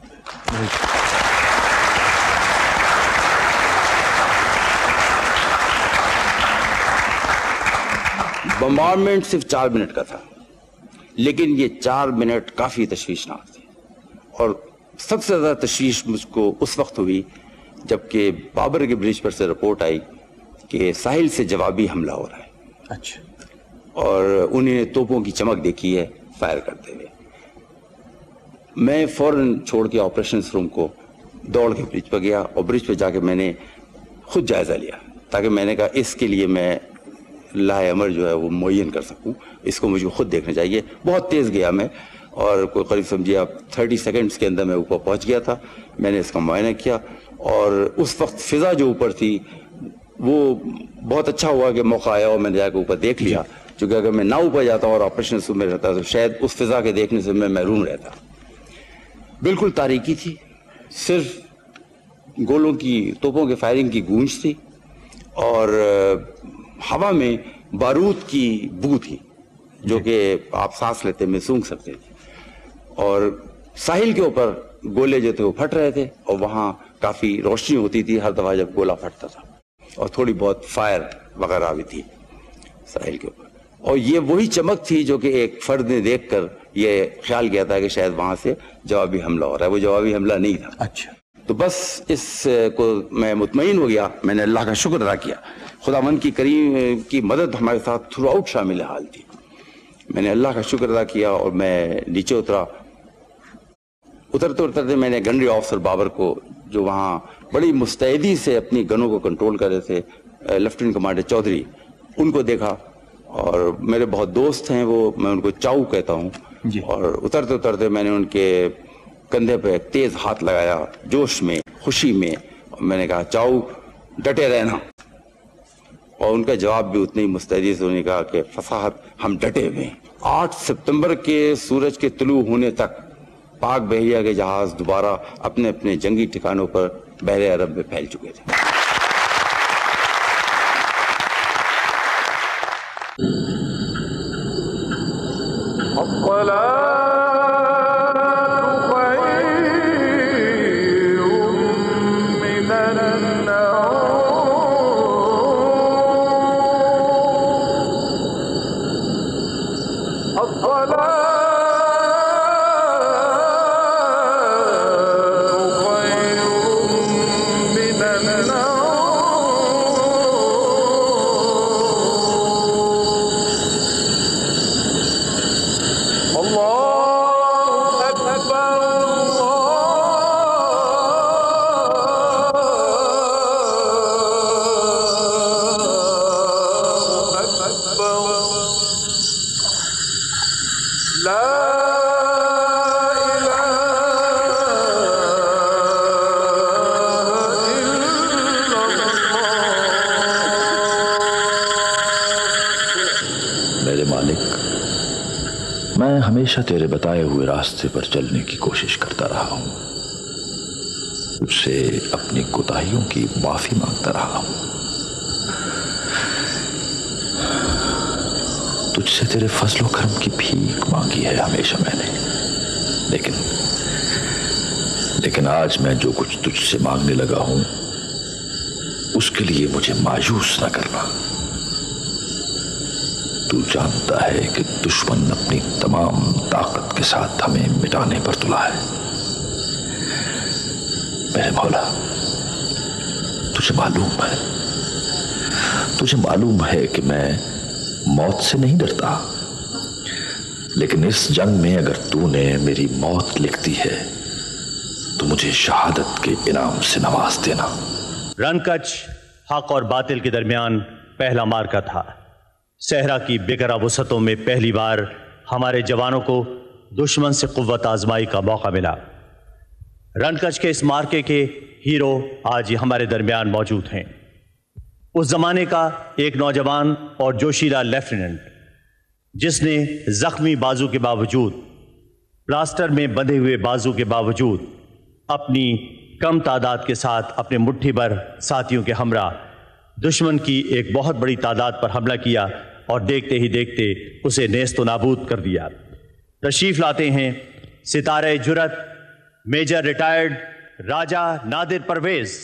Speaker 13: बम्बार्टमेंट सिर्फ 4 मिनट का था, लेकिन ये 4 मिनट काफी तशवीशनाक थे और सबसे ज्यादा तशवीश मुझको उस वक्त हुई जबकि बाबर के ब्रिज पर से रिपोर्ट आई कि साहिल से जवाबी हमला हो रहा है। अच्छा, और उन्हें तोपों की चमक देखी है फायर करते हुए। मैं फौरन छोड़ के ऑपरेशन रूम को दौड़ के ब्रिज पर गया और ब्रिज पर जाके मैंने खुद जायजा लिया, ताकि मैंने कहा इसके लिए मैं लाए अमर जो है वो मुअय्यन कर सकूं, इसको मुझे खुद देखना चाहिए। बहुत तेज गया मैं और कोई करीब समझिए आप 30 सेकंड्स के अंदर मैं ऊपर पहुंच गया था। मैंने इसका मुआयना किया और उस वक्त फिजा जो ऊपर थी वो बहुत अच्छा हुआ कि मौका आया और मैंने जाकर ऊपर देख लिया, क्योंकि अगर मैं ना ऊपर जाता और ऑपरेशन रूम में रहता तो शायद उस फिजा के देखने से मैं महरूम रहता। बिल्कुल तारीकी थी, सिर्फ गोलों की, तोपों के फायरिंग की गूंज थी और हवा में बारूद की बू थी जो कि आप सांस लेते में सूंघ सकते थे और साहिल के ऊपर गोले जो थे वो फट रहे थे और वहां काफी रोशनी होती थी हर दफा जब गोला फटता था और थोड़ी बहुत फायर वगैरह भी थी साहिल के ऊपर। और ये वही चमक थी जो कि एक फर्द ने देखकर ये ख्याल किया था कि शायद वहां से जवाबी हमला हो रहा है। वो जवाबी हमला नहीं था। अच्छा, तो बस इस को मैं मुतमईन हो गया। मैंने अल्लाह का शुक्र अदा किया, खुदावंद की करीम की मदद हमारे साथ थ्रू आउट शामिल हाल थी। मैंने अल्लाह का शुक्र अदा किया और मैं नीचे उतरा। उतरते उतरते मैंने गनरी ऑफिसर बाबर को, जो वहाँ बड़ी मुस्तैदी से अपनी गनों को कंट्रोल कर रहे थे, लेफ्टिनेंट कमांडर चौधरी, उनको देखा और मेरे बहुत दोस्त हैं वो, मैं उनको चाऊ कहता हूँ। और उतरते उतरते मैंने उनके कंधे पे तेज हाथ लगाया, जोश में, खुशी में, और मैंने कहा चाऊ डटे रहना। और उनका जवाब भी उतनी मुस्तैदी से उन्होंने कहा कि फसाहत हम डटे हुए। 8 सितंबर के सूरज के तुलू होने तक पाक बहरिया के जहाज दोबारा अपने अपने जंगी ठिकानों पर बहरे अरब में फैल चुके थे।
Speaker 14: میرے مالک، میں ہمیشہ تیرے بتائے ہوئے راستے پر چلنے کی کوشش کرتا رہا ہوں، تجھ سے اپنی کوتاہیوں کی معافی مانگتا رہا ہوں، تجھ سے تیرے فضل و کرم کی بھیک مانگی ہے ہمیشہ میں نے، لیکن آج میں جو کچھ تجھ سے مانگنے لگا ہوں اس کے لیے مجھے مایوس نہ کرنا۔ تو جانتا ہے کہ دشمن اپنی تمام طاقت کے ساتھ ہمیں مٹانے پر تلا ہے۔ میرے مولا، تجھے معلوم ہے کہ میں موت سے نہیں ڈرتا، لیکن اس جنگ میں اگر تو نے میری موت لکھ دی ہے تو مجھے شہادت کے انعام سے نواز دینا۔
Speaker 4: رن کچ حق اور باطل کے درمیان پہلا مارکا تھا۔ صحرا کی بکرا وسعتوں میں پہلی بار ہمارے جوانوں کو دشمن سے قوت آزمائی کا موقع ملا۔ رن کچ کے اس مارکے کے ہیرو آج ہمارے درمیان موجود ہیں۔ اس زمانے کا ایک نوجوان اور جوشیلا لیفٹیننٹ جس نے زخمی بازو کے باوجود، پلاسٹر میں بندھے ہوئے بازو کے باوجود اپنی کم تعداد کے ساتھ اپنے مٹھی بھر ساتھیوں کے ہمراہ دشمن کی ایک بہت بڑی تعداد پر حملہ کیا اور دیکھتے ہی دیکھتے اسے نیست و نابود کر دیا۔ تشریف لاتے ہیں ستارہ جرأت میجر ریٹائرڈ راجہ نادر پرویز۔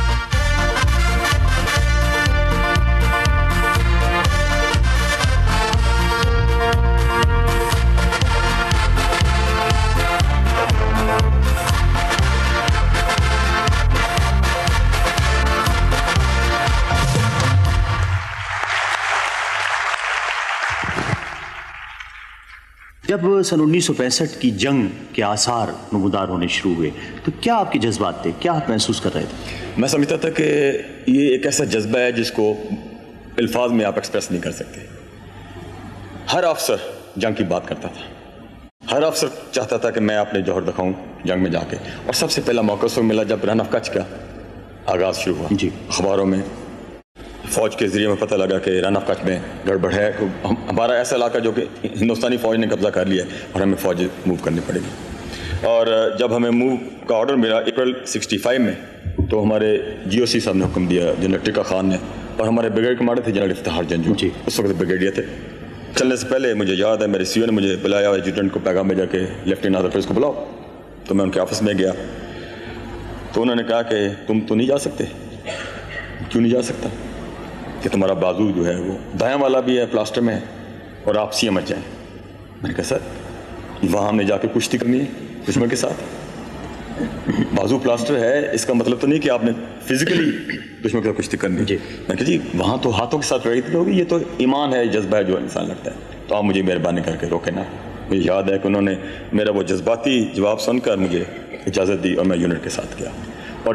Speaker 4: جب سن 1965 کی جنگ کے آثار نمودار ہونے شروع ہوئے تو کیا آپ کے جذبات تھے؟ کیا آپ محسوس کر رہے تھے؟
Speaker 15: میں سمجھتا تھا کہ یہ ایک ایسا جذبہ ہے جس کو الفاظ میں آپ ایکسپریس نہیں کر سکتے۔ ہر افسر جنگ کی بات کرتا تھا، ہر افسر چاہتا تھا کہ میں اپنے جوہر دکھاؤں جنگ میں جا کے، اور سب سے پہلا موقع اس کو ملا جب رن آف کچھ کا آغاز شروع ہوا۔ جی، اخباروں میں فوج کے ذریعے میں پتہ لگا کہ رن آف کچھ میں گڑبڑ ہے، ہمارا ایسا علاقہ جو کہ ہندوستانی فوج نے قبضہ کر لیا ہے اور ہمیں فوج موو کرنی پڑے گی۔ اور جب ہمیں موو کا آرڈر ملا اپریل 65 میں، تو ہمارے جی او سی صاحب نے حکم دیا، جنرل ٹکا خان نے، اور ہمارے بریگیڈ کمانڈر تھے جنرل افتخار جنجو، اس وقت بریگیڈیئر تھے۔ چلنے سے پہلے مجھے یاد ہے میرے سی او نے مجھے بلایا، ایڈجوٹنٹ کو پیغام بھیجا کہ لیفٹیننٹ نادر پرویز کو بلاؤ، تو میں ان کے آفس میں گیا تو انہوں نے کہا کہ تم تو نہیں جا سکتے۔ کیوں نہیں جا سکتا؟ کہ تمہارا بازو جو ہے وہ دایاں والا بھی ہے، پلاسٹر میں ہے، اور آپ سی مچ جائیں۔ میں نے کہا سر وہاں ہم نے جا کے کشتی کرنی ہے دشمن کے ساتھ، بازو پلاسٹر ہے، اس کا مطلب تو نہیں کہ آپ نے فزیکلی دشمن کے ساتھ کشتی کرنی ہے۔ میں کہا جی وہاں تو ہاتھوں کے ساتھ لڑائی ہوگی، یہ تو ایمان ہے، جذبہ ہے جو انسان لگتا ہے، تو آپ مجھے مہربانی کر کے روکے نا۔ مجھے یاد ہے کہ انہوں نے میرا وہ جذباتی جواب سن کر مجھے اجازت دی اور میں یونٹ کے ساتھ گیا۔ اور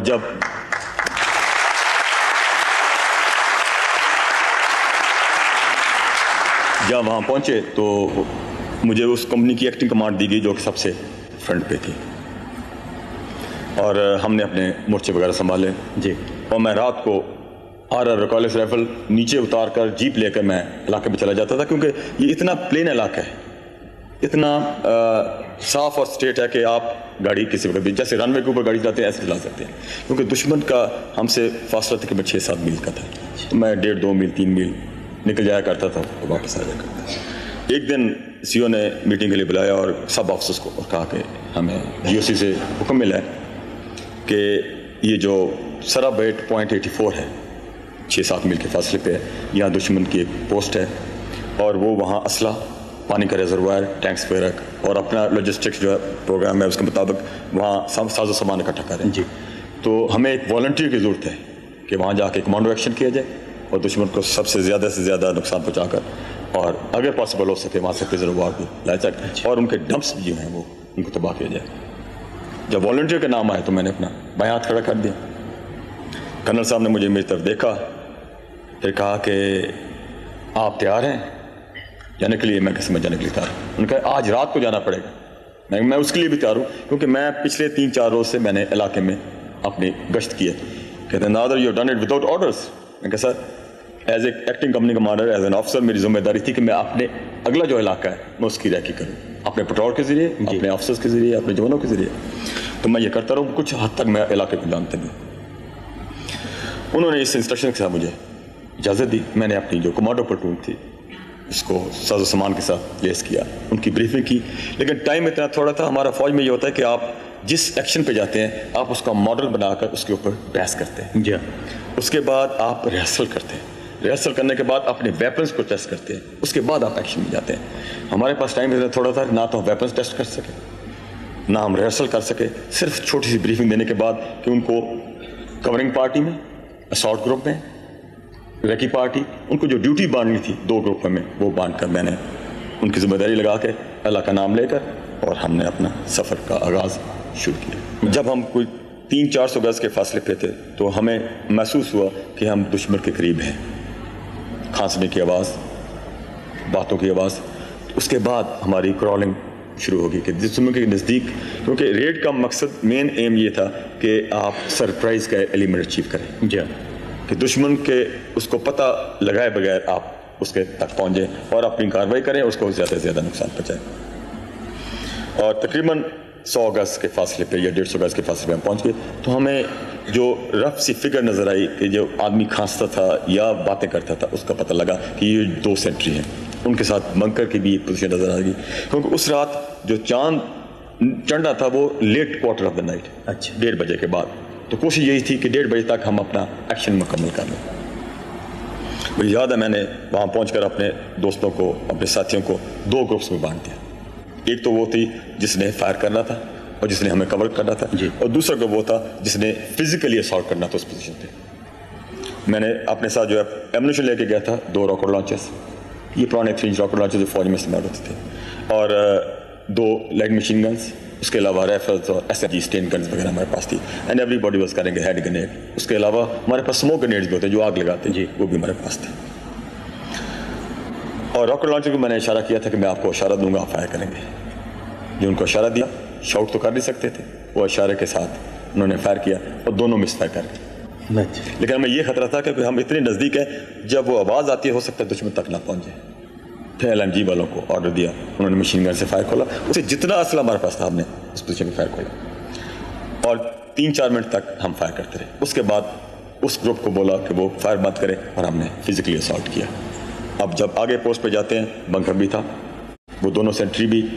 Speaker 15: جب وہاں پہنچے تو مجھے اس کمپنی کی ایکٹنگ کمانڈ دی گئی جو کہ سب سے فرنٹ پہ تھی، اور ہم نے اپنے مورچے وغیرہ سنبھالے۔ جی، اور میں رات کو RR ریکارڈلیس رائفل نیچے اتار کر جیپ لے کر میں علاقے میں چلا جاتا تھا، کیونکہ یہ اتنا پلین علاقہ ہے، اتنا صاف اور اسٹریٹ ہے کہ آپ گاڑی کسی وقت بھی جیسے رن وے کے اوپر گاڑی چلاتے ہیں ایسے چلا سکتے ہیں، کیونکہ دشمن کا ہم سے فاصلہ تقریباً 6-7 میل کا تھا، تو میں 1.5-2 میل 3 میل نکل جایا کرتا تھا تو واپس آ جایا کرتا۔ ایک دن سی او نے میٹنگ کے لیے بلایا اور سب آفسرس کو، اور کہا کہ ہمیں جی او سی سے حکم ملا ہے کہ یہ جو سرابیٹ .84 ہے 6-7 میل کے فاصلے پہ ہے، یہاں دشمن کی ایک پوسٹ ہے، اور وہ وہاں اسلحہ، پانی کا ریزروائر، ٹینکس پہ رکھ، اور اپنا لاجسٹکس جو ہے پروگرام ہے اس کے مطابق وہاں ساز و سامان اکٹھا کریں۔ جی، تو ہمیں ایک والنٹیئر کی ضرورت ہے کہ وہاں جا کے کمانڈو ایکشن کیا جائے اور دشمن کو سب سے زیادہ نقصان پہنچا کر، اور اگر پاسبل ہو سکے وہاں سے پریزنر وار بھی لایا جائے اور ان کے ڈمپس جو ہیں وہ ان کو تباہ کیا جائے۔ جب والنٹیئر کا نام آیا تو میں نے اپنا بائیں ہاتھ کھڑا کر دیا۔ کرنل صاحب نے مجھے میری طرف دیکھا، پھر کہا کہ آپ تیار ہیں؟ جانے کے لیے میں کسی میں جانے کے لیے تیار ہوں. ان کا آج رات کو جانا پڑے گا, میں اس کے لیے بھی تیار ہوں, کیونکہ میں پچھلے 3-4 روز سے میں نے علاقے میں اپنی گشت کی ہے. کہتے ہیں Nadir you done it without orders. میں کہا sir as a acting company commander, as an officer, میری ذمہ داری تھی کہ میں اپنے اگلا جو علاقہ ہے میں اس کی ریکی کروں, اپنے پٹرول کے ذریعے, اپنے آفیسرس کے ذریعے, اپنے جوانوں کے ذریعے. تو میں یہ کرتا رہوں, کچھ حد تک میں علاقے کو جانتے بھی. انہوں نے اس انسٹرکشن کے ساتھ مجھے اجازت دی. میں نے اپنی جو کمانڈو پلٹون تھی اس کو ساز و سامان کے ساتھ لیس کیا, ان کی بریفنگ کی. لیکن ٹائم اتنا تھوڑا تھا. ہمارا فوج میں یہ ہوتا ہے کہ آپ جس ایکشن پہ جاتے ہیں آپ اس کا ماڈل بنا کر اس کے اوپر بحث کرتے ہیں.
Speaker 4: جی.
Speaker 15: اس کے بعد آپ ریہرسل کرتے ہیں. ریہرسل کرنے کے بعد اپنے ویپنز کو ٹیسٹ کرتے ہیں. اس کے بعد آپ ایکشن میں جاتے ہیں. ہمارے پاس ٹائم اتنا تھوڑا تھا, نہ تو ہم ویپنز ٹیسٹ کر سکے, نہ ہم ریہرسل کر سکے. صرف چھوٹی سی بریفنگ دینے کے بعد کہ ان کو کورنگ پارٹی میں, اسالٹ گروپ میں, ریکی پارٹی, ان کو جو ڈیوٹی باندھنی تھی 2 گروپوں میں, وہ باندھ کر میں نے ان کی ذمہ داری لگا کے اللہ کا نام لے کر اور ہم نے اپنا سفر کا آغاز شروع کیا. جب ہم کوئی 300-400 گز کے فاصلے پہ تھے تو ہمیں محسوس ہوا کہ ہم دشمن کے قریب ہیں. کھانسنے کی آواز, باتوں کی آواز. اس کے بعد ہماری کرالنگ شروع ہوگی کہ دشمن کے نزدیک, کیونکہ ریڈ کا مقصد مین ایم یہ تھا کہ آپ سرپرائز کا ایلیمنٹ اچیو کریں.
Speaker 4: جی.
Speaker 15: کہ دشمن کے اس کو پتہ لگائے بغیر آپ اس کے تک پہنچیں اور اپنی کارروائی کریں اور اس کو زیادہ سے زیادہ نقصان پہنچائیں. اور تقریباً 100 گز کے فاصلے پہ یا 150 گز کے فاصلے پہ ہم پہنچ گئے. تو ہمیں جو رف سی فگر نظر آئی کہ جو آدمی کھانستا تھا یا باتیں کرتا تھا اس کا پتہ لگا کہ یہ 2 سینٹری ہیں. ان کے ساتھ بنکر کی بھی ایک پوزیشن نظر آ گئی, کیونکہ اس رات جو چاند چڑھنا تھا وہ late quarter of the night, 1:30 بجے کے بعد. تو کوشش یہی تھی کہ 1:30 بجے تک ہم اپنا ایکشن مکمل کر لیں. مجھے یاد ہے میں نے وہاں پہنچ کر اپنے دوستوں کو, اپنے ساتھیوں کو 2 گروپس میں بانٹ دیا. ایک تو وہ تھی جس نے فائر کرنا تھا اور جس نے ہمیں کور کرنا تھا, اور دوسرا گروپ وہ تھا جس نے فزیکلی اسالٹ کرنا تھا اس پوزیشن پہ. میں نے اپنے ساتھ جو ہے ایمونیشن لے کے گیا تھا, 2 راکٹ لانچرز, یہ پرانے 3 راکٹ لانچرز جو فوج میں استعمال ہوتے تھے, اور 2 لائٹ مشین گنز. اس کے علاوہ ریفلز اور ایس جی اسٹین گنز وغیرہ ہمارے پاس تھی. اینڈ ایوری باڈی واز کریں گے ہیڈ گرینیڈ. اس کے علاوہ ہمارے پاس اسموک گرینیڈز بھی ہوتے ہیں جو آگ لگاتے ہیں, وہ بھی ہمارے پاس تھے. اور راکٹ لانچر کو میں نے اشارہ کیا تھا کہ میں آپ کو اشارہ دوں گا, آپ فائر کریں گے. جو ان کو اشارہ دیا, شاؤٹ تو کر نہیں سکتے تھے, وہ اشارے کے ساتھ انہوں نے فائر کیا اور دونوں مس فائر کر گئے. لیکن ہمیں یہ خطرہ تھا کہ ہم اتنے نزدیک ہیں, جب وہ آواز آتی ہے ہو سکتا ہے دشمن تک نہ پہنچ جائے. پھر LMG والوں کو آرڈر دیا, انہوں نے مشین گن سے فائر کھولا. اسے جتنا اسلحہ ہمارے پاس تھا ہم نے اس پوزیشن میں فائر کھولا, اور 3-4 منٹ تک ہم فائر کرتے رہے. اس کے بعد اس گروپ کو بولا کہ وہ فائر بند کرے اور ہم نے فزیکلی اسالٹ کیا. اب جب آگے پوسٹ پہ جاتے ہیں, بنکر بھی تھا, وہ دونوں سینٹری بھی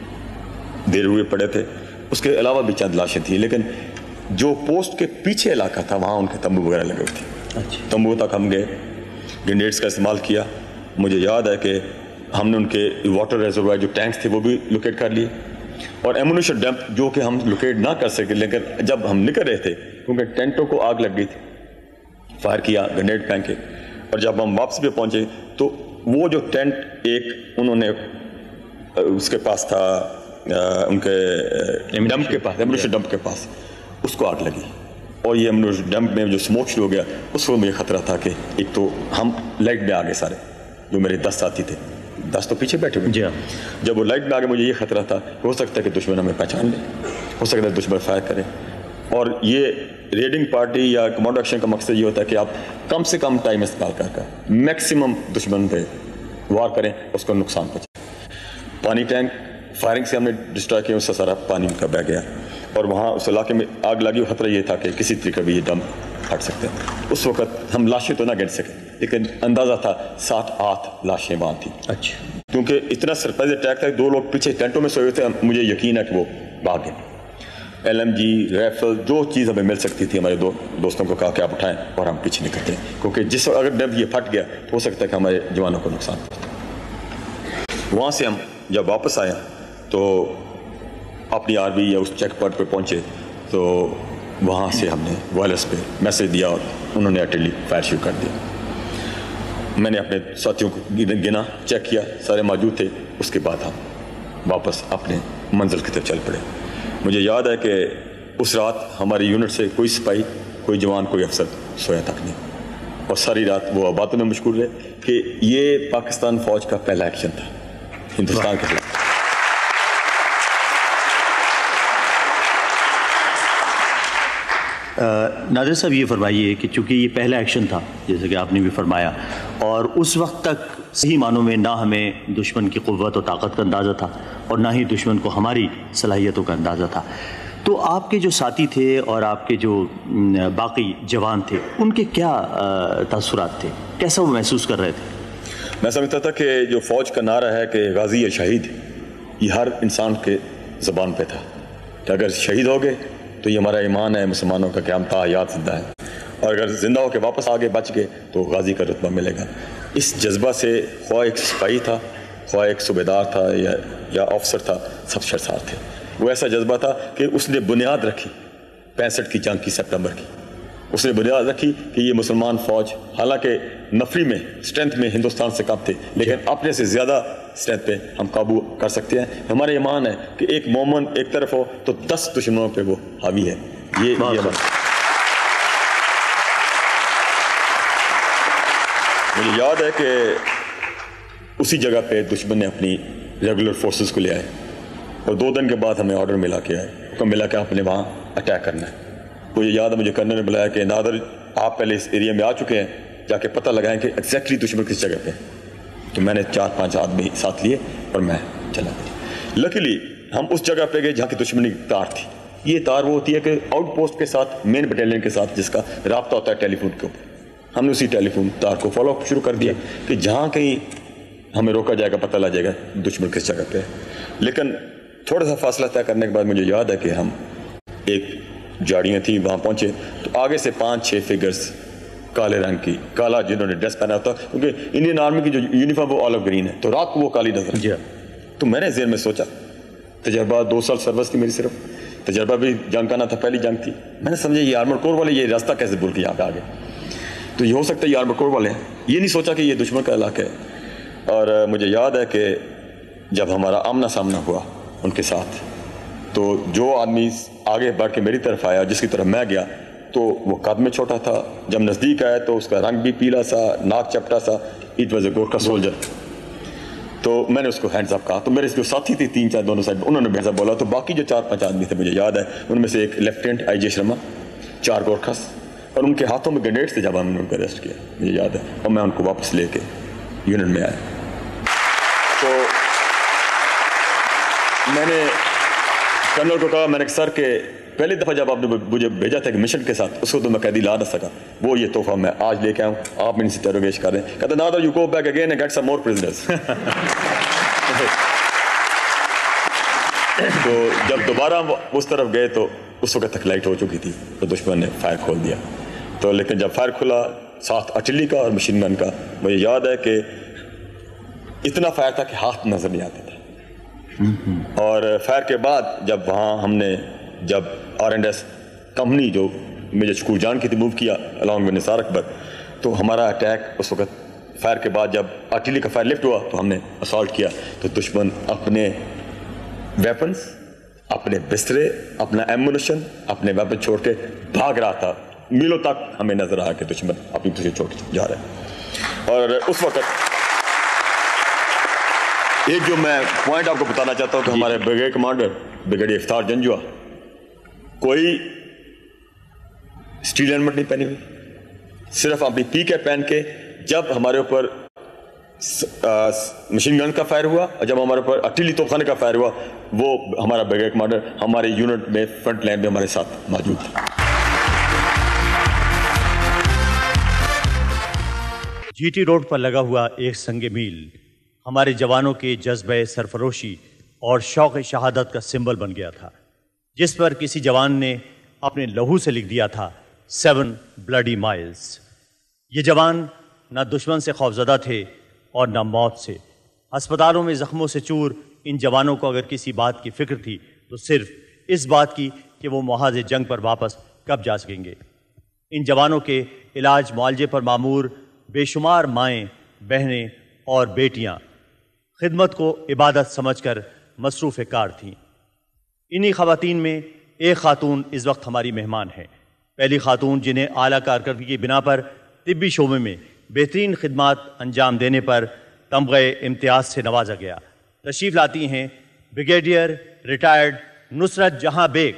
Speaker 15: دیر ہوئے پڑے تھے, اس کے علاوہ بھی چند لاشیں تھیں. لیکن جو پوسٹ کے پیچھے علاقہ تھا وہاں ان کے تمبو وغیرہ لگے ہوئے تھے. تمبو تک ہم گئے, گرینیڈس کا استعمال کیا. مجھے یاد ہے کہ ہم نے ان کے واٹر ریزروائر جو ٹینکس تھے وہ بھی لوکیٹ کر لیے, اور ایمونیشن ڈمپ جو کہ ہم لوکیٹ نہ کر سکے, لیکن جب ہم نکل رہے تھے کیونکہ ٹینٹوں کو آگ لگ گئی تھی, فائر کیا, گرینیڈ پھینکے. اور جب ہم واپسی پہ پہنچے تو وہ جو ٹینٹ ایک انہوں نے اس کے پاس تھا, ان کے ڈمپ کے پاس, ایمونیشن ڈمپ کے پاس, اس کو آگ لگی. اور یہ ایمونیشن ڈمپ میں جو اسموک شروع ہو گیا, اس وقت مجھے خطرہ تھا کہ ایک تو ہم لائٹ میں آگے سارے, جو میرے 10 ساتھی تھے, 10 تو پیچھے بیٹھے ہوئے. جب وہ لائٹ میں آگے مجھے یہ خطرہ تھا کہ ہو سکتا ہے کہ دشمن ہمیں پہچان لے, ہو سکتا ہے دشمن فائر کرے. اور یہ ریڈنگ پارٹی یا کمانڈو ایکشن کا مقصد یہ ہوتا ہے کہ آپ کم سے کم ٹائم استعمال کر میکسیمم دشمن پہ وار کریں, اس کو نقصان پہنچے. پانی ٹینک فائرنگ سے ہم نے ڈسٹرائے کیا, اس سے سارا پانی ان کا بہ گیا, اور وہاں اس علاقے میں آگ لگی. خطرہ یہ تھا کہ کسی طریقے بھی یہ ڈمپ ہٹ سکتے ہیں. اس وقت ہم لاشیں تو نہ گن سکے, لیکن اندازہ تھا 7-8 لاشیں وہاں تھیں. کیونکہ اتنا سرپرائز اٹیک تھا, 2 لوگ پیچھے ٹینٹوں میں سوئے ہوئے تھے. مجھے یقین ہے کہ وہ بھاگ گئے. LMG ریفل جو چیز ہمیں مل سکتی تھی ہمارے دوستوں کو کہا کہ آپ اٹھائیں, اور ہم پیچھے نکلتے ہیں, کیونکہ جس اگر ڈب یہ پھٹ گیا تو ہو سکتا ہے کہ ہمارے جوانوں کو نقصان پہنچے. وہاں سے ہم جب واپس آئے تو اپنی RV یا اس چیک پوائنٹ پہ پہنچے تو وہاں سے ہم نے وائرلیس پہ میسج دیا اور انہوں نے اٹلی فائر شروع کر دیا. میں نے اپنے ساتھیوں کو گنا, چیک کیا, سارے موجود تھے. اس کے بعد ہم واپس اپنے منزل کی طرف چل پڑے. مجھے یاد ہے کہ اس رات ہماری یونٹ سے کوئی سپاہی, کوئی جوان, کوئی افسر سویا تک نہیں. اور ساری رات وہ باتوں میں مشغول رہے کہ یہ پاکستان فوج کا پہلا ایکشن تھا ہندوستان کے خلاف.
Speaker 4: نادر صاحب یہ فرمائیے کہ چونکہ یہ پہلا ایکشن تھا جیسے کہ آپ نے بھی فرمایا، اور اس وقت تک صحیح معنوں میں نہ ہمیں دشمن کی قوت و طاقت کا اندازہ تھا اور نہ ہی دشمن کو ہماری صلاحیتوں کا اندازہ تھا، تو آپ کے جو ساتھی تھے اور آپ کے جو باقی جوان تھے ان کے کیا تاثرات تھے، کیسا وہ محسوس کر رہے تھے؟
Speaker 15: میں سمجھتا تھا کہ جو فوج کا نعرہ ہے کہ غازی یا شہید، یہ ہر انسان کے زبان پہ تھا کہ اگر شہید ہو گئے تو یہ ہمارا ایمان ہے مسلمانوں کا کہ ہم تا حیات زندہ ہیں، اور اگر زندہ ہو کے واپس آگے بچ گئے تو غازی کا رتبہ ملے گا. اس جذبہ سے خواہ ایک سپاہی تھا، خواہ ایک صوبیدار تھا یا افسر تھا، سب شرسار تھے. وہ ایسا جذبہ تھا کہ اس نے بنیاد رکھی 65 کی جنگ کی، سپٹمبر کی. اس نے بنیاد رکھی کہ یہ مسلمان فوج حالانکہ نفری میں اسٹرینتھ میں ہندوستان سے کم تھے لیکن اپنے سے زیادہ اسٹرینتھ پہ ہم قابو کر سکتے ہیں. ہمارا ایمان ہے کہ ایک مومن ایک طرف ہو تو 10 دشمنوں پہ وہ حاوی ہے. یہ مجھے یاد ہے کہ اسی جگہ پہ دشمن نے اپنی ریگولر فورسز کو لے آئے اور 2 دن کے بعد ہمیں آرڈر ملا کہ آپ نے وہاں اٹیک کرنا ہے. وہ یہ یاد ہے مجھے کرنے نے بلایا کہ نادر آپ پہلے اس ایریا میں آ چکے ہیں، جا کے پتہ لگائیں کہ ایگزیکٹلی دشمن کس جگہ پہ. تو میں نے 4-5 آدمی ساتھ لیے اور میں چلا گیا. لکیلی ہم اس جگہ پہ گئے جہاں کی دشمنی تار تھی. یہ تار وہ ہوتی ہے کہ آؤٹ پوسٹ کے ساتھ مین بٹالین کے ساتھ جس کا رابطہ ہوتا ہے ٹیلی فون کے اوپر. ہم نے اسی ٹیلی فون تار کو فالو اپ شروع کر دیا کہ جہاں کہیں ہمیں روکا جائے گا پتہ لگ جائے گا دشمن کس جگہ پہ. لیکن تھوڑا سا فاصلہ طے کرنے کے بعد مجھے یاد ہے کہ ہم ایک جاڑیاں تھیں وہاں پہنچے تو آگے سے 5-6 فگرز کالے رنگ کی، کالا جنہوں نے ڈریس پہنا ہوتا کیونکہ انڈین آرمی کی جو یونیفارم وہ آلو گرین ہے تو رات کو وہ کالی نظر. تو میں نے ذہن میں سوچا، تجربہ 2 سال سروس تھی میری، صرف تجربہ بھی جنگ کا نہ تھا، پہلی جنگ تھی. میں نے سمجھا یہ آرمر کور والے یہ راستہ کیسے بھول کے یہاں پہ آگے، تو یہ ہو سکتا ہے یہ آرمر کور والے ہیں. یہ نہیں سوچا کہ یہ دشمن کا علاقہ ہے. اور مجھے یاد ہے کہ جب ہمارا آمنا سامنا ہوا ان کے ساتھ تو جو آدمی آگے بڑھ کے میری طرف آیا جس کی طرف میں گیا تو وہ قد میں چھوٹا تھا، جب نزدیک آیا تو اس کا رنگ بھی پیلا سا، ناک چپٹا سا. It was a Gorkha soldier. تو میں نے اس کو ہینڈز اپ کہا تو میرے جو ساتھی تھے 3-4 دونوں سائڈ انہوں نے ہینڈز اپ بولا. تو باقی جو 4-5 آدمی تھے مجھے یاد ہے ان میں سے ایک لیفٹیننٹ آئی جے شرما، 4 گورکھاس اور ان کے ہاتھوں میں گرینیڈ تھے جب ہم نے ان کو اریسٹ کیا مجھے یاد ہے. اور میں ان کو واپس لے کے یونٹ میں آیا. تو میں نے کرنل کو کہا، میں نے سر کہ پہلی دفعہ جب آپ نے مجھے بھیجا تھا کہ مشن کے ساتھ اس کو تو میں قیدی لا نہ سکا، وہ یہ تحفہ میں آج لے کے آؤں، آپ ان سے انٹروگیٹ کر رہے ہیں. کہتے Nadir you go back again and get some more prisoners. تو جب دوبارہ اس طرف گئے تو اس وقت تک لائٹ ہو چکی تھی تو دشمن نے فائر کھول دیا. تو لیکن جب فائر کھلا ساتھ ارٹلری کا اور مشین گن کا، مجھے یاد ہے کہ اتنا فائر تھا کہ ہاتھ نظر نہیں آتا تھا. اور فائر کے بعد جب وہاں ہم نے جب R&S کمپنی جو میجر شکور جان کی تھی موو کیا along with نثار اکبر، تو ہمارا اٹیک اس وقت فائر کے بعد جب آرٹلری کا فائر لفٹ ہوا تو ہم نے اسالٹ کیا تو دشمن اپنے ویپنز، اپنے بسترے، اپنا ایمونیشن، اپنے ویپن چھوڑ کے بھاگ رہا تھا. میلوں تک ہمیں نظر آیا کہ دشمن اپنی پوزیشن چھوڑ کے جا رہا ہے. اور اس وقت ایک جو میں پوائنٹ آپ کو بتانا چاہتا ہوں کہ ہمارے بریگیڈ کمانڈر بریگیڈیئر افطار جنجوا کوئی اسٹیل ہیلمٹ نہیں پہنی ہوئی، صرف اپنی پی کیپ پہن کے جب ہمارے اوپر مشین گن کا فائر ہوا اور جب ہمارے اوپر ارٹلری توپخانے کا فائر ہوا وہ ہمارا بریگیڈ کمانڈر ہمارے یونٹ میں فرنٹ لائن میں ہمارے ساتھ موجود تھا.
Speaker 4: جی ٹی روڈ پر لگا ہوا ایک سنگ میل ہمارے جوانوں کے جذبہ سرفروشی اور شوق شہادت کا سمبل بن گیا تھا، جس پر کسی جوان نے اپنے لہو سے لکھ دیا تھا 7 bloody miles. یہ جوان نہ دشمن سے خوفزدہ تھے اور نہ موت سے. ہسپتالوں میں زخموں سے چور ان جوانوں کو اگر کسی بات کی فکر تھی تو صرف اس بات کی کہ وہ محاذ جنگ پر واپس کب جا سکیں گے. ان جوانوں کے علاج معالجے پر معمور بے شمار مائیں، بہنیں اور بیٹیاں خدمت کو عبادت سمجھ کر مصروف کار تھیں. انہی خواتین میں ایک خاتون اس وقت ہماری مہمان ہیں، پہلی خاتون جنہیں اعلیٰ کارکردگی کی بنا پر طبی شعبے میں بہترین خدمات انجام دینے پر تمغہ امتیاز سے نوازا گیا۔ تشریف لاتی ہیں بریگیڈیئر ریٹائرڈ نصرت جہاں بیگ۔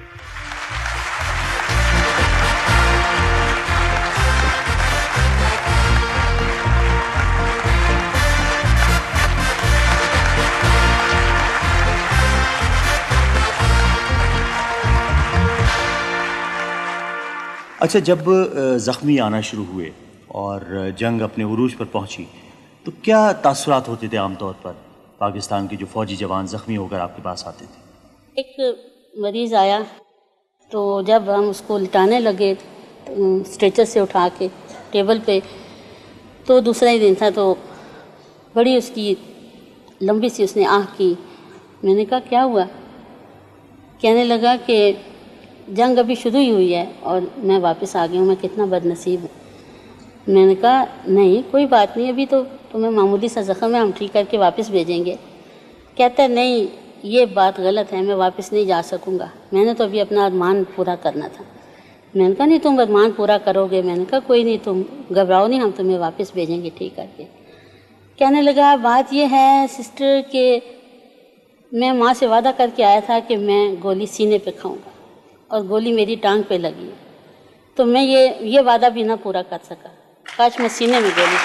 Speaker 4: اچھا، جب زخمی آنا شروع ہوئے اور جنگ اپنے عروج پر پہنچی تو کیا تاثرات ہوتے تھے عام طور پر پاکستان کے جو فوجی جوان زخمی ہو کر آپ کے پاس آتے تھے؟
Speaker 16: ایک مریض آیا تو جب ہم اس کو لٹانے لگے اسٹریچر سے اٹھا کے ٹیبل پہ، تو دوسرا ہی دن تھا تو بڑی اس کی لمبی سی اس نے آہ کی۔ میں نے کہا کیا ہوا؟ کہنے لگا کہ جنگ ابھی شروع ہی ہوئی ہے اور میں واپس آ گئی ہوں، میں کتنا بد نصیب ہوں۔ میں نے کہا نہیں کوئی بات نہیں، ابھی تو تمہیں معمولی سا زخم ہے، ہم ٹھیک کر کے واپس بھیجیں گے۔ کہتا ہے نہیں یہ بات غلط ہے، میں واپس نہیں جا سکوں گا، میں نے تو ابھی اپنا ارمان پورا کرنا تھا۔ میں نے کہا نہیں تم ارمان پورا کرو گے۔ میں نے کہا کوئی نہیں، تم گھبراؤ نہیں، ہم تمہیں واپس بھیجیں گے ٹھیک کر کے۔ کہنے لگا بات یہ ہے سسٹر کہ میں ماں سے وعدہ کر کے آیا تھا کہ میں گولی سینے پہ کھاؤں گا اور گولی میری ٹانگ پہ لگی ہے، تو میں یہ وعدہ بھی نہ پورا کر سکا، کاش میں سینے میں گولی۔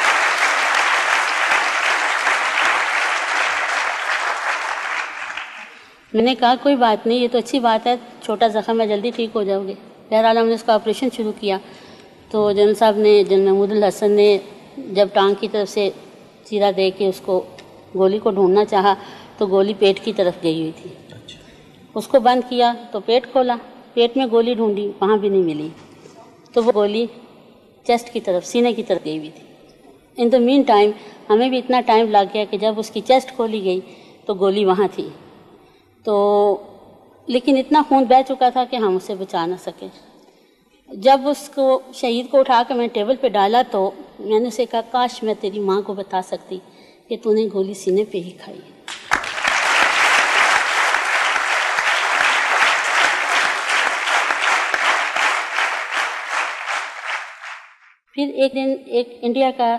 Speaker 16: میں نے کہا کوئی بات نہیں، یہ تو اچھی بات ہے، چھوٹا زخم ہے، جلدی ٹھیک ہو جاؤ گے۔ بہرحال ہم نے اس کا آپریشن شروع کیا تو جنرل صاحب نے، جنرل محمود الحسن نے جب ٹانگ کی طرف سے چیرا دے کے اس کو گولی کو ڈھونڈنا چاہا تو گولی پیٹ کی طرف گئی ہوئی تھی۔ اس کو بند کیا تو پیٹ کھولا، پیٹ میں گولی ڈھونڈی، وہاں بھی نہیں ملی، تو وہ گولی چیسٹ کی طرف، سینے کی طرف گئی ہوئی تھی۔ ان دا مین ٹائم ہمیں بھی اتنا ٹائم لگ گیا کہ جب اس کی چیسٹ کھولی گئی تو گولی وہاں تھی، تو لیکن اتنا خون بہہ چکا تھا کہ ہم اسے بچا نہ سکے۔ جب اس کو شہید کو اٹھا کے میں ٹیبل پہ ڈالا تو میں نے اسے کہا کاش میں تیری ماں کو بتا سکتی کہ تو نے گولی سینے پہ ہی کھائی ہے۔ پھر ایک دن ایک انڈیا کا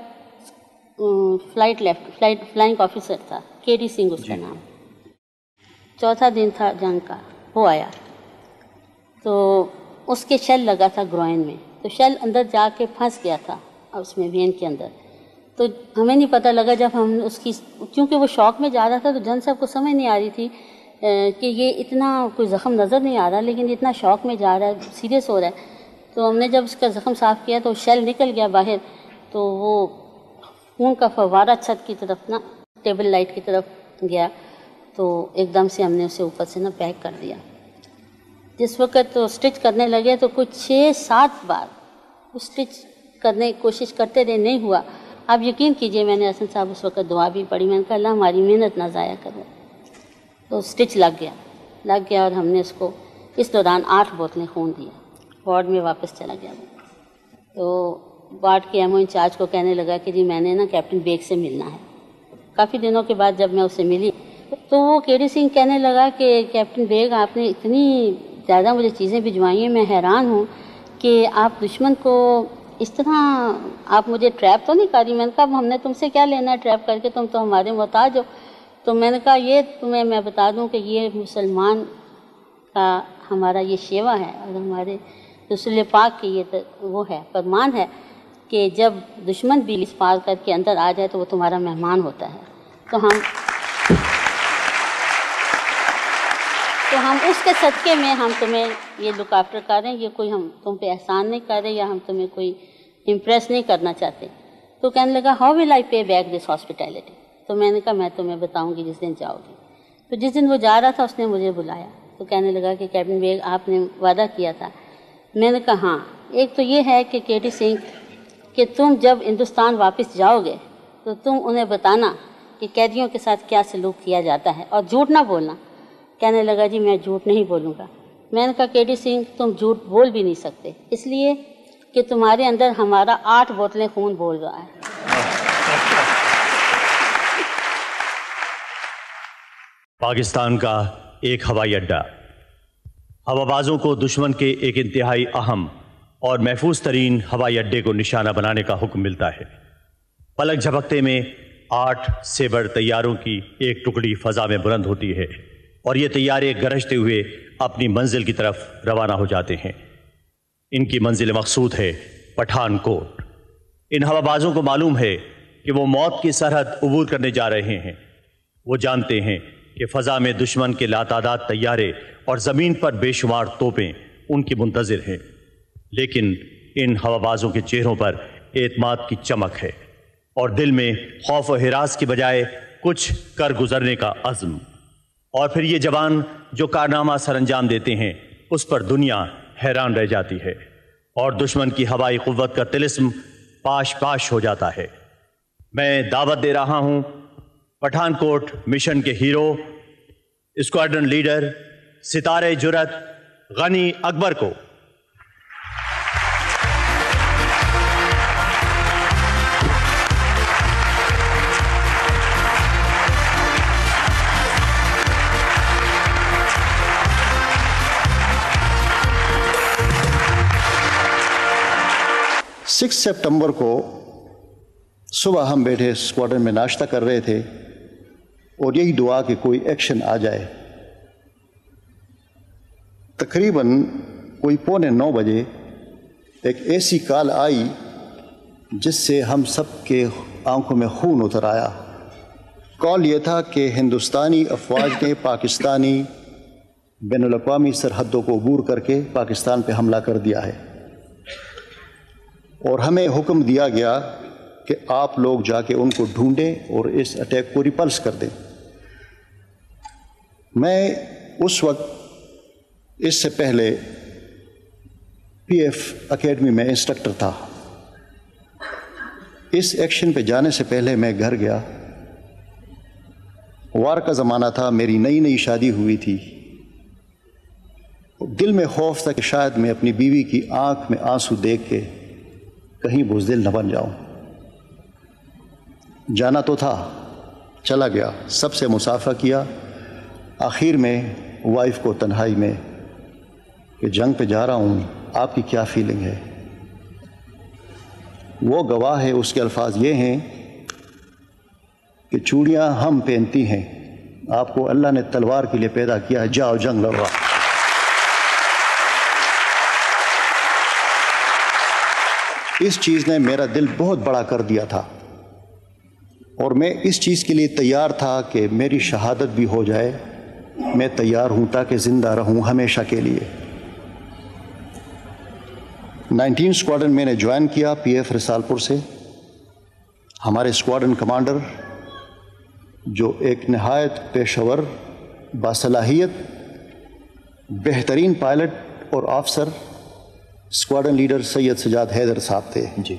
Speaker 16: فلائنگ آفیسر تھا، کے ڈی سنگھ اس کا نام، چوتھا دن تھا جنگ کا، وہ آیا تو اس کے شیل لگا تھا گروئن میں، تو شیل اندر جا کے پھنس گیا تھا اس میں وین کے اندر، تو ہمیں نہیں پتہ لگا جب ہم اس کی، کیونکہ وہ شوق میں جا رہا تھا تو جن صاحب کو سمجھ نہیں آ رہی تھی کہ یہ اتنا کوئی زخم نظر نہیں آ رہا لیکن اتنا شوق میں جا رہا ہے، سیریس ہو رہا ہے، تو ہم نے جب اس کا زخم صاف کیا تو شیل نکل گیا باہر، تو وہ خون کا فوارہ چھت کی طرف نا ٹیبل لائٹ کی طرف گیا، تو ایک دم سے ہم نے اسے اوپر سے نا پیک کر دیا۔ جس وقت تو اسٹچ کرنے لگے تو کچھ 6-7 بار اسٹچ کرنے کی کوشش کرتے رہے، نہیں ہوا۔ آپ یقین کیجئے میں نے حسن صاحب اس وقت دعا بھی پڑھی، میں نے کہا اللہ ہماری محنت نہ ضائع کرو، تو اسٹچ لگ گیا اور ہم نے اس کو اس دوران 8 بوتلیں خون دیا، وارڈ میں واپس چلا گیا۔ تو وارڈ کے ایم او انچارج کو کہنے لگا کہ جی میں نے نا کیپٹن بیگ سے ملنا ہے۔ کافی دنوں کے بعد جب میں اسے ملی تو وہ کے ڈی سنگھ کہنے لگا کہ کیپٹن بیگ آپ نے اتنی زیادہ مجھے چیزیں بھجوائی ہیں، میں حیران ہوں کہ آپ دشمن کو اس طرح آپ مجھے ٹریپ تو نہیں کر رہی۔ میں نے کہا ہم نے تم سے کیا لینا ہے ٹریپ کر کے، تم تو ہمارے محتاج ہو۔ تو میں نے کہا یہ تمہیں میں بتا دوں کہ یہ مسلمان کا ہمارا یہ شیوا ہے اور ہمارے رسول پاک کی یہ وہ ہے فرمان ہے کہ جب دشمن بھی اس پار کر کے اندر آ جائے تو وہ تمہارا مہمان ہوتا ہے، تو ہم اس کے صدقے میں ہم تمہیں یہ لک آفٹر کر رہے ہیں، یہ کوئی ہم تم پہ احسان نہیں کر رہے یا ہم تمہیں کوئی امپریس نہیں کرنا چاہتے۔ تو کہنے لگا how will I pay back this hospitality, تو میں نے کہا میں تمہیں بتاؤں گی جس دن جاؤ گی۔ تو جس دن وہ جا رہا تھا اس نے مجھے بلایا، تو کہنے لگا کہ کیپٹن بیگ آپ نے وعدہ کیا تھا۔ میں نے کہا ہاں، ایک تو یہ ہے کہ کے ڈی سنگھ کہ تم جب ہندوستان واپس جاؤ گے تو تم انہیں بتانا کہ قیدیوں کے ساتھ کیا سلوک کیا جاتا ہے اور جھوٹ نہ بولنا۔ کہنے لگا جی میں جھوٹ نہیں بولوں گا۔ میں نے کہا کے ڈی سنگھ تم جھوٹ بول بھی نہیں سکتے، اس لیے کہ تمہارے اندر ہمارا 8 بوتلیں خون بول رہا ہے۔
Speaker 4: پاکستان کا ایک ہوائی اڈہ ہوابازوں کو دشمن کے ایک انتہائی اہم اور محفوظ ترین ہوائی اڈے کو نشانہ بنانے کا حکم ملتا ہے۔ پلک جھپکتے میں 8 سیبر طیاروں کی ایک ٹکڑی فضا میں بلند ہوتی ہے اور یہ طیارے گرجتے ہوئے اپنی منزل کی طرف روانہ ہو جاتے ہیں۔ ان کی منزل مقصود ہے پٹھان کوٹ۔ ان ہوا بازوں کو معلوم ہے کہ وہ موت کی سرحد عبور کرنے جا رہے ہیں۔ وہ جانتے ہیں کہ فضا میں دشمن کے لاتعداد طیارے اور زمین پر بے شمار توپیں ان کی منتظر ہیں، لیکن ان ہوا بازوں کے چہروں پر اعتماد کی چمک ہے اور دل میں خوف و ہراس کی بجائے کچھ کر گزرنے کا عزم۔ اور پھر یہ جوان جو کارنامہ سر انجام دیتے ہیں اس پر دنیا حیران رہ جاتی ہے اور دشمن کی ہوائی قوت کا طلسم پاش پاش ہو جاتا ہے۔ میں دعوت دے رہا ہوں پٹھان کوٹ مشن کے ہیرو، اسکواڈرن لیڈر، ستارے جرت غنی اکبر کو۔
Speaker 17: سکس سپٹمبر کو صبح ہم بیٹھے اسکواڈرن میں ناشتہ کر رہے تھے اور یہی دعا کہ کوئی ایکشن آ جائے۔ تقریباً کوئی 8:45 بجے ایک ایسی کال آئی جس سے ہم سب کے آنکھوں میں خون اتر آیا۔ کال یہ تھا کہ ہندوستانی افواج نے پاکستانی بین الاقوامی سرحدوں کو عبور کر کے پاکستان پہ حملہ کر دیا ہے اور ہمیں حکم دیا گیا کہ آپ لوگ جا کے ان کو ڈھونڈیں اور اس اٹیک کو ریپلس کر دیں۔ میں اس وقت اس سے پہلے پی ایف اکیڈمی میں انسٹرکٹر تھا۔ اس ایکشن پہ جانے سے پہلے میں گھر گیا۔ وار کا زمانہ تھا، میری نئی نئی شادی ہوئی تھی۔ دل میں خوف تھا کہ شاید میں اپنی بیوی کی آنکھ میں آنسو دیکھ کے کہیں بزدل نہ بن جاؤں۔ جانا تو تھا، چلا گیا، سب سے مصافحہ کیا۔ آخر میں وائف کو تنہائی میں کہ جنگ پہ جا رہا ہوں، آپ کی کیا فیلنگ ہے؟ وہ گواہ ہے، اس کے الفاظ یہ ہیں کہ چوڑیاں ہم پہنتی ہیں، آپ کو اللہ نے تلوار کے لیے پیدا کیا ہے، جاؤ جنگ لڑو۔ اس چیز نے میرا دل بہت بڑا کر دیا تھا اور میں اس چیز کے لیے تیار تھا کہ میری شہادت بھی ہو جائے، میں تیار ہوں تاکہ زندہ رہوں ہمیشہ کے لیے۔ 19 اسکواڈرن میں نے جوائن کیا پی ایف رسال پور سے۔ ہمارے اسکواڈرن کمانڈر جو ایک نہایت پیشہ ور، باصلاحیت، بہترین پائلٹ اور officer, squadron leader Syed Sajjad Haider صاحب تھے۔
Speaker 4: جی،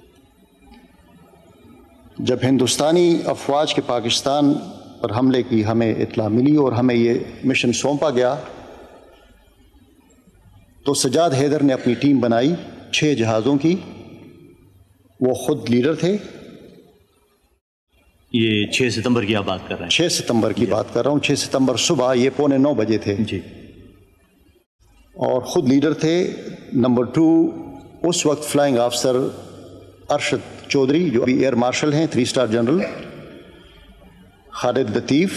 Speaker 17: جب ہندوستانی افواج کے پاکستان پر حملے کی ہمیں اطلاع ملی اور ہمیں یہ مشن سونپا گیا تو سجاد حیدر نے اپنی ٹیم بنائی 6 جہازوں کی۔ وہ خود لیڈر تھے۔
Speaker 4: یہ 6 ستمبر کی آپ بات کر رہے ہیں؟
Speaker 17: 6 ستمبر کی بات کر رہا ہوں۔ 6 ستمبر صبح یہ 8:45 بجے تھے
Speaker 4: جی،
Speaker 17: اور خود لیڈر تھے۔ نمبر 2 اس وقت فلائنگ آفسر ارشد چودھری جو ابھی ایئر مارشل ہیں، 3 star general, Khalid Latif,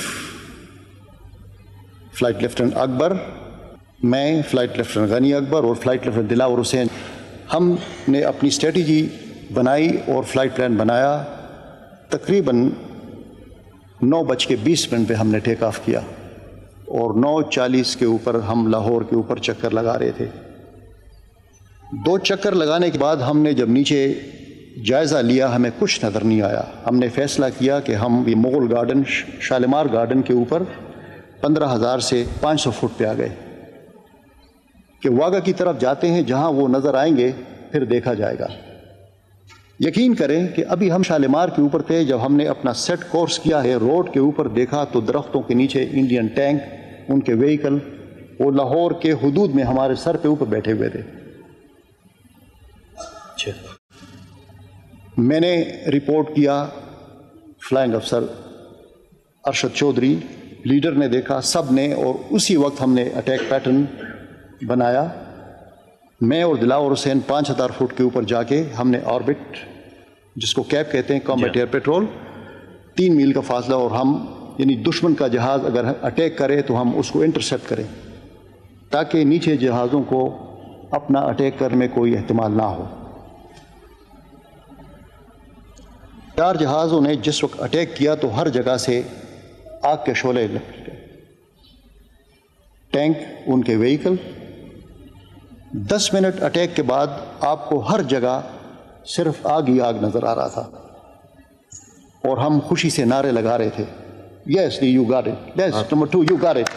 Speaker 17: flight lieutenant Akbar, میں، فلائٹ لیفٹنٹ غنی اکبر اور فلائٹ لیفٹنٹ دلاور حسین۔ ہم نے اپنی اسٹریٹجی بنائی اور فلائٹ پلان بنایا۔ تقریباً 9:20 پہ ہم نے ٹیک آف کیا اور 9:40 کے اوپر ہم لاہور کے اوپر چکر لگا رہے تھے۔ 2 چکر لگانے کے بعد ہم نے جب نیچے جائزہ لیا ہمیں کچھ نظر نہیں آیا۔ ہم نے فیصلہ کیا کہ ہم یہ مغل گارڈن، شالیمار گارڈن کے اوپر 15,000 سے 500 فٹ پہ آ گئے کہ واگا کی طرف جاتے ہیں، جہاں وہ نظر آئیں گے پھر دیکھا جائے گا۔ یقین کریں کہ ابھی ہم شالیمار کے اوپر تھے، جب ہم نے اپنا سیٹ کورس کیا ہے، روڈ کے اوپر دیکھا تو درختوں کے نیچے انڈین ٹینک، ان کے وہیکل، وہ لاہور کے حدود میں ہمارے سر پہ اوپر بیٹھے ہوئے تھے۔ میں نے رپورٹ کیا، فلائنگ افسر ارشد چودھری لیڈر نے دیکھا، سب نے، اور اسی وقت ہم نے اٹیک پیٹرن بنایا میں اور دلاور حسین 5000 فٹ کے اوپر جا کے ہم نے آربٹ جس کو کیپ کہتے ہیں کامبیٹ ایئر پیٹرول 3 میل کا فاصلہ اور ہم یعنی دشمن کا جہاز اگر اٹیک کرے تو ہم اس کو انٹرسیپٹ کریں تاکہ نیچے جہازوں کو اپنا اٹیک کرنے میں کوئی احتمال نہ ہو. 4 جہازوں نے جس وقت اٹیک کیا تو ہر جگہ سے آگ کے شعلے لگے. ٹینک ان کے وہیکل 10 منٹ اٹیک کے بعد آپ کو ہر جگہ صرف آگ ہی آگ نظر آ رہا تھا اور ہم خوشی سے نعرے لگا رہے تھے yes you got it yes number 2 you got it.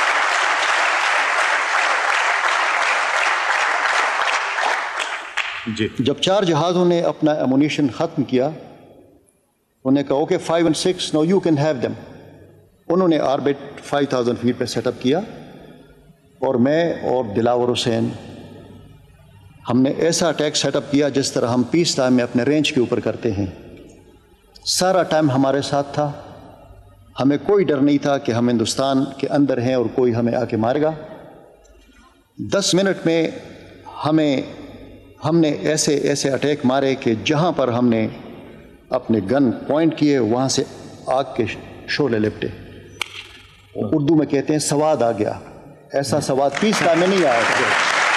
Speaker 17: جب 4 جہازوں نے اپنا ایمونیشن ختم کیا انہوں نے کہا okay 5 and 6 no you can have them. انہوں نے آربٹ 5000 فیٹ پہ سیٹ اپ کیا اور میں اور دلاور حسین ہم نے ایسا اٹیک سیٹ اپ کیا جس طرح ہم پیس ٹائم میں اپنے رینج کے اوپر کرتے ہیں. سارا ٹائم ہمارے ساتھ تھا, ہمیں کوئی ڈر نہیں تھا کہ ہم ہندوستان کے اندر ہیں اور کوئی ہمیں آ کے مارے گا. 10 منٹ میں ہم نے ایسے اٹیک مارے کہ جہاں پر ہم نے اپنے گن پوائنٹ کیے وہاں سے آگ کے شعلے لپٹے. اردو میں کہتے ہیں سواد آ گیا. ایسا سواد پیس ٹائم میں نہیں آیا تھا.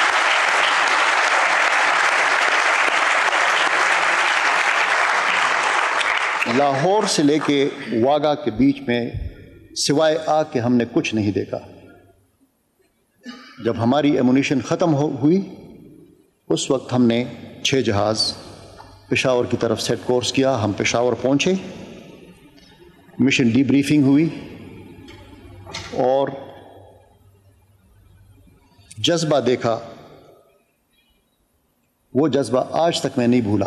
Speaker 17: لاہور سے لے کے واگا کے بیچ میں سوائے آگ کے ہم نے کچھ نہیں دیکھا. جب ہماری ایمونیشن ختم ہوئی اس وقت ہم نے 6 جہاز پشاور کی طرف سیٹ کورس کیا. ہم پشاور پہنچے, مشن ڈی بریفنگ ہوئی اور جذبہ دیکھا. وہ جذبہ آج تک میں نہیں بھولا.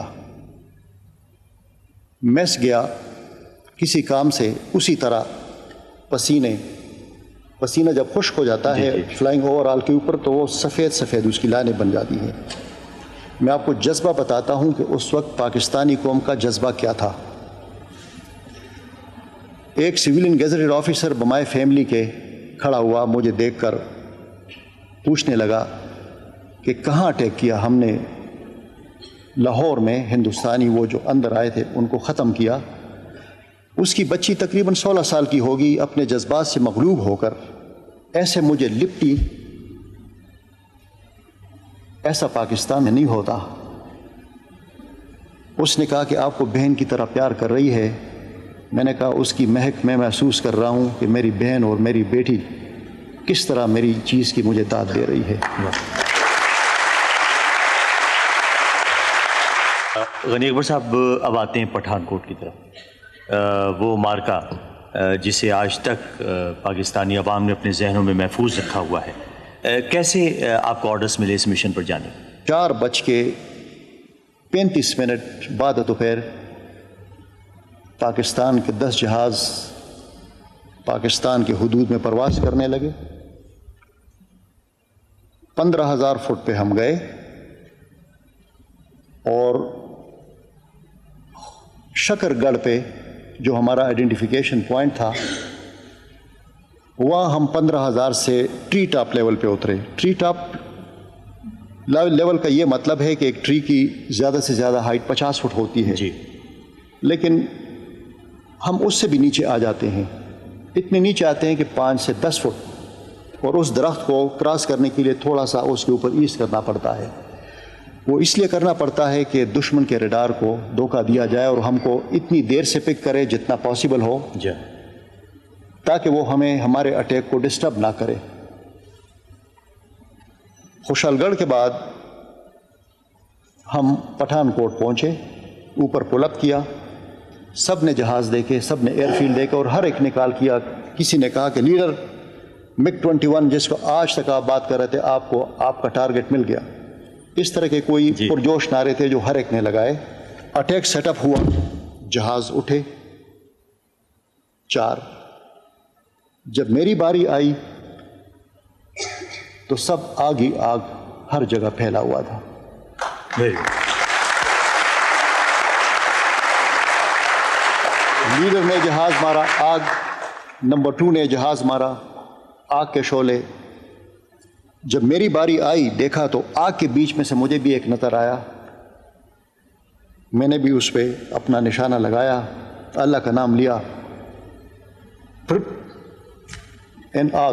Speaker 17: میس گیا کسی کام سے اسی طرح پسینہ جب خشک ہو جاتا ہے فلائنگ اوور آل کے اوپر تو وہ سفید اس کی لائنیں بن جاتی ہیں. میں آپ کو جذبہ بتاتا ہوں کہ اس وقت پاکستانی قوم کا جذبہ کیا تھا. ایک سویلین گیزٹڈ آفیسر بمائے فیملی کے کھڑا ہوا, مجھے دیکھ کر پوچھنے لگا کہ کہاں اٹیک کیا. ہم نے لاہور میں ہندوستانی وہ جو اندر آئے تھے ان کو ختم کیا. اس کی بچی تقریباً 16 سال کی ہوگی, اپنے جذبات سے مغلوب ہو کر ایسے مجھے لپٹی. ایسا پاکستان میں نہیں ہوتا. اس نے کہا کہ آپ کو بہن کی طرح پیار کر رہی ہے. میں نے کہا اس کی مہک میں محسوس کر رہا ہوں کہ میری بہن اور میری بیٹی کس طرح میری چیز کی مجھے داد دے رہی ہے.
Speaker 4: غنی اکبر صاحب اب آتے ہیں پٹھان کوٹ کی طرف. وہ مارکا جسے آج تک پاکستانی عوام نے اپنے ذہنوں میں محفوظ رکھا ہوا ہے, کیسے آپ کو آرڈرز ملے اس مشن پر جانے؟
Speaker 17: 4:35 بعد دوپہر پاکستان کے 10 جہاز پاکستان کے حدود میں پرواز کرنے لگے. 15,000 فٹ پہ ہم گئے اور شکر گڑھ پہ جو ہمارا آئیڈینٹیفیکیشن پوائنٹ تھا وہاں ہم 15,000 سے ٹری ٹاپ لیول پہ اترے. ٹری ٹاپ لیول کا یہ مطلب ہے کہ ایک ٹری کی زیادہ سے زیادہ ہائٹ 50 فٹ ہوتی ہے جی, لیکن ہم اس سے بھی نیچے آ جاتے ہیں. اتنے نیچے آتے ہیں کہ 5 سے 10 فٹ, اور اس درخت کو کراس کرنے کے لیے تھوڑا سا اس کے اوپر ایز کرنا پڑتا ہے. وہ اس لیے کرنا پڑتا ہے کہ دشمن کے ریڈار کو دھوکہ دیا جائے اور ہم کو اتنی دیر سے پک کرے جتنا پاسبل ہو جی, تاکہ وہ ہمیں ہمارے اٹیک کو ڈسٹرب نہ کرے. خوشحال گڑھ کے بعد ہم پٹھان کوٹ پہنچے, اوپر پل اپ کیا. سب نے جہاز دیکھے, سب نے ایئر فیلڈ دیکھا اور ہر ایک نے کال کیا. کسی نے کہا کہ لیڈر MiG-21 جس کو آج تک آپ بات کر رہے تھے آپ کو آپ کا ٹارگٹ مل گیا. اس طرح کے کوئی پرجوش نعرے تھے جو ہر ایک نے لگائے. اٹیک سیٹ اپ ہوا, جہاز اٹھے 4. جب میری باری آئی تو سب آگ ہی آگ ہر جگہ پھیلا ہوا تھا. لیڈر نے جہاز مارا, آگ. نمبر 2 نے جہاز مارا, آگ کے شعلے. جب میری باری آئی دیکھا تو آگ کے بیچ میں سے مجھے بھی ایک نظر آیا. میں نے بھی اس پہ اپنا نشانہ لگایا, اللہ کا نام لیا, پھر ان آگ.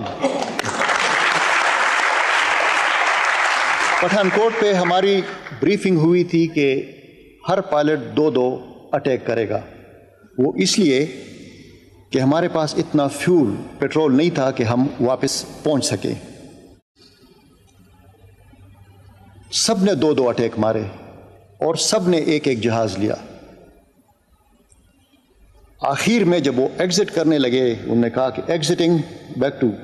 Speaker 17: پٹھان کوٹ پہ ہماری بریفنگ ہوئی تھی کہ ہر پائلٹ 2 اٹیک کرے گا. وہ اس لیے کہ ہمارے پاس اتنا فیول پیٹرول نہیں تھا کہ ہم واپس پہنچ سکیں. سب نے 2 اٹیک مارے اور سب نے ایک جہاز لیا. آخر میں جب وہ ایگزٹ کرنے لگے, انہوں نے کہا کہ ایگزٹنگ بیک ٹو.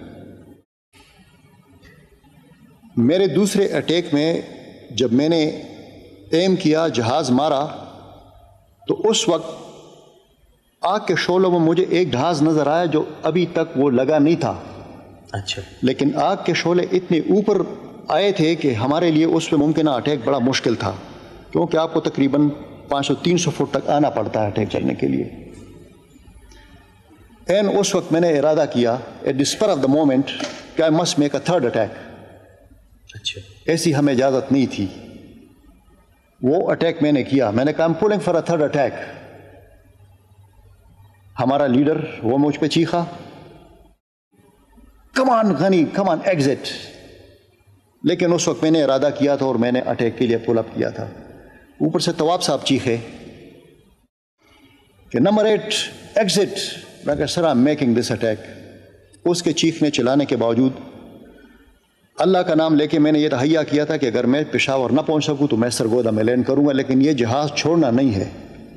Speaker 17: میرے دوسرے اٹیک میں جب میں نے ایم کیا, جہاز مارا, تو اس وقت آگ کے شعلوں میں مجھے ایک جہاز نظر آیا جو ابھی تک وہ لگا نہیں تھا.
Speaker 4: اچھا.
Speaker 17: لیکن آگ کے شعلے اتنے اوپر آئے تھے کہ ہمارے لیے اس پہ ممکنہ اٹیک بڑا مشکل تھا, کیونکہ آپ کو تقریباً 500-300 فٹ تک آنا پڑتا ہے اٹیک کرنے کے لیے. این اس وقت میں نے ارادہ کیا at the spur of the moment کہ I must make a 3rd attack.
Speaker 4: اچھا.
Speaker 17: ایسی ہمیں اجازت نہیں تھی. وہ اٹیک میں نے کیا. میں نے کہا I'm pulling for a 3rd attack. ہمارا لیڈر وہ مجھ پہ چیخا, کم آن غنی, کم آن ایگزٹ. لیکن اس وقت میں نے ارادہ کیا تھا اور میں نے اٹیک کے لیے پل اپ کیا تھا. اوپر سے طواب صاحب چیخے کہ نمبر 8 ایگزٹ. میں کہا sir I'm making this attack. اس کے چیخنے چلانے کے باوجود اللہ کا نام لے کے میں نے یہ تہیہ کیا تھا کہ اگر میں پشاور نہ پہنچ سکوں تو میں سرگودا میں لینڈ کروں گا, لیکن یہ جہاز چھوڑنا نہیں ہے.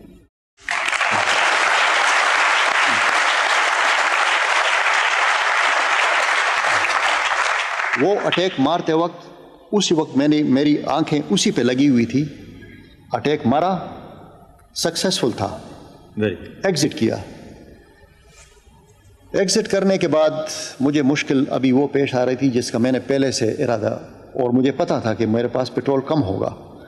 Speaker 17: وہ اٹیک مارتے وقت اسی وقت میری آنکھیں اسی پہ لگی ہوئی تھی. اٹیک مارا, سکسیسفل تھا, ایگزٹ کیا. ایگزٹ کرنے کے بعد مجھے مشکل ابھی وہ پیش آ رہی تھی جس کا میں نے پہلے سے ارادہ, اور مجھے پتا تھا کہ میرے پاس پیٹرول کم ہوگا.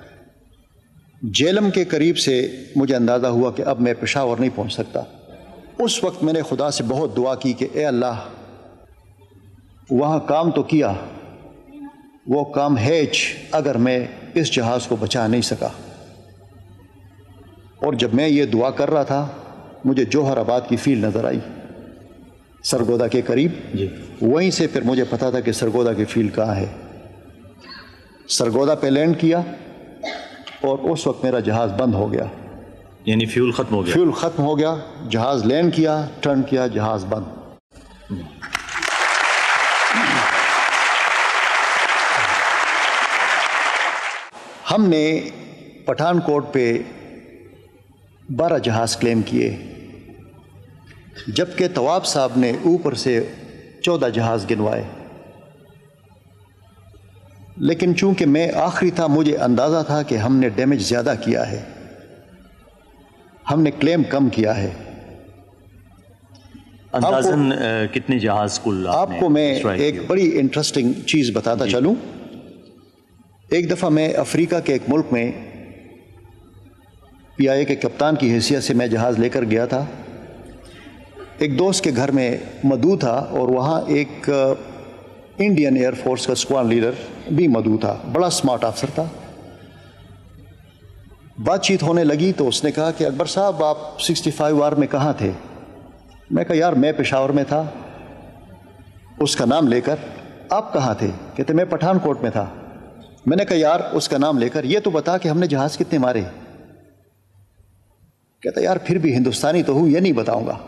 Speaker 17: جیلم کے قریب سے مجھے اندازہ ہوا کہ اب میں پشاور نہیں پہنچ سکتا. اس وقت میں نے خدا سے بہت دعا کی کہ اے اللہ, وہاں کام تو کیا, وہ کام ہیچ اگر میں اس جہاز کو بچا نہیں سکا. اور جب میں یہ دعا کر رہا تھا مجھے جوہر آباد کی فیلڈ نظر آئی, سرگودا کے قریب. وہیں سے پھر مجھے پتا تھا کہ سرگودا کی فیلڈ کہاں ہے. سرگودا پہ لینڈ کیا اور اس وقت میرا جہاز بند ہو گیا.
Speaker 4: یعنی فیول ختم ہو گیا.
Speaker 17: فیول ختم ہو گیا, جہاز لینڈ کیا, ٹرن کیا, جہاز بند. ہم نے پٹھان کوٹ پہ 12 جہاز کلیم کیے, جبکہ طواب صاحب نے اوپر سے 14 جہاز گنوائے. لیکن چونکہ میں آخری تھا, مجھے اندازہ تھا کہ ہم نے ڈیمیج زیادہ کیا ہے, ہم نے کلیم کم کیا ہے.
Speaker 4: اندازاً کتنے جہاز کل
Speaker 17: آپ کو میں ایک بڑی انٹرسٹنگ چیز بتاتا چلوں. ایک دفعہ میں افریقہ کے ایک ملک میں PIA کے کپتان کی حیثیت سے میں جہاز لے کر گیا تھا. ایک دوست کے گھر میں مدعو تھا اور وہاں ایک انڈین ایئر فورس کا اسکواڈرن لیڈر بھی مدعو تھا, بڑا سمارٹ آفسر تھا. بات چیت ہونے لگی تو اس نے کہا کہ اکبر صاحب آپ 65 وار میں کہاں تھے؟ میں کہا یار میں پشاور میں تھا. اس کا نام لے کر آپ کہاں تھے؟ کہتے میں پٹھان کوٹ میں تھا. میں نے کہا یار اس کا نام لے کر یہ تو بتا کہ ہم نے جہاز کتنے مارے. کہتا یار پھر بھی ہندوستانی تو ہوں, یہ نہیں بتاؤں گا.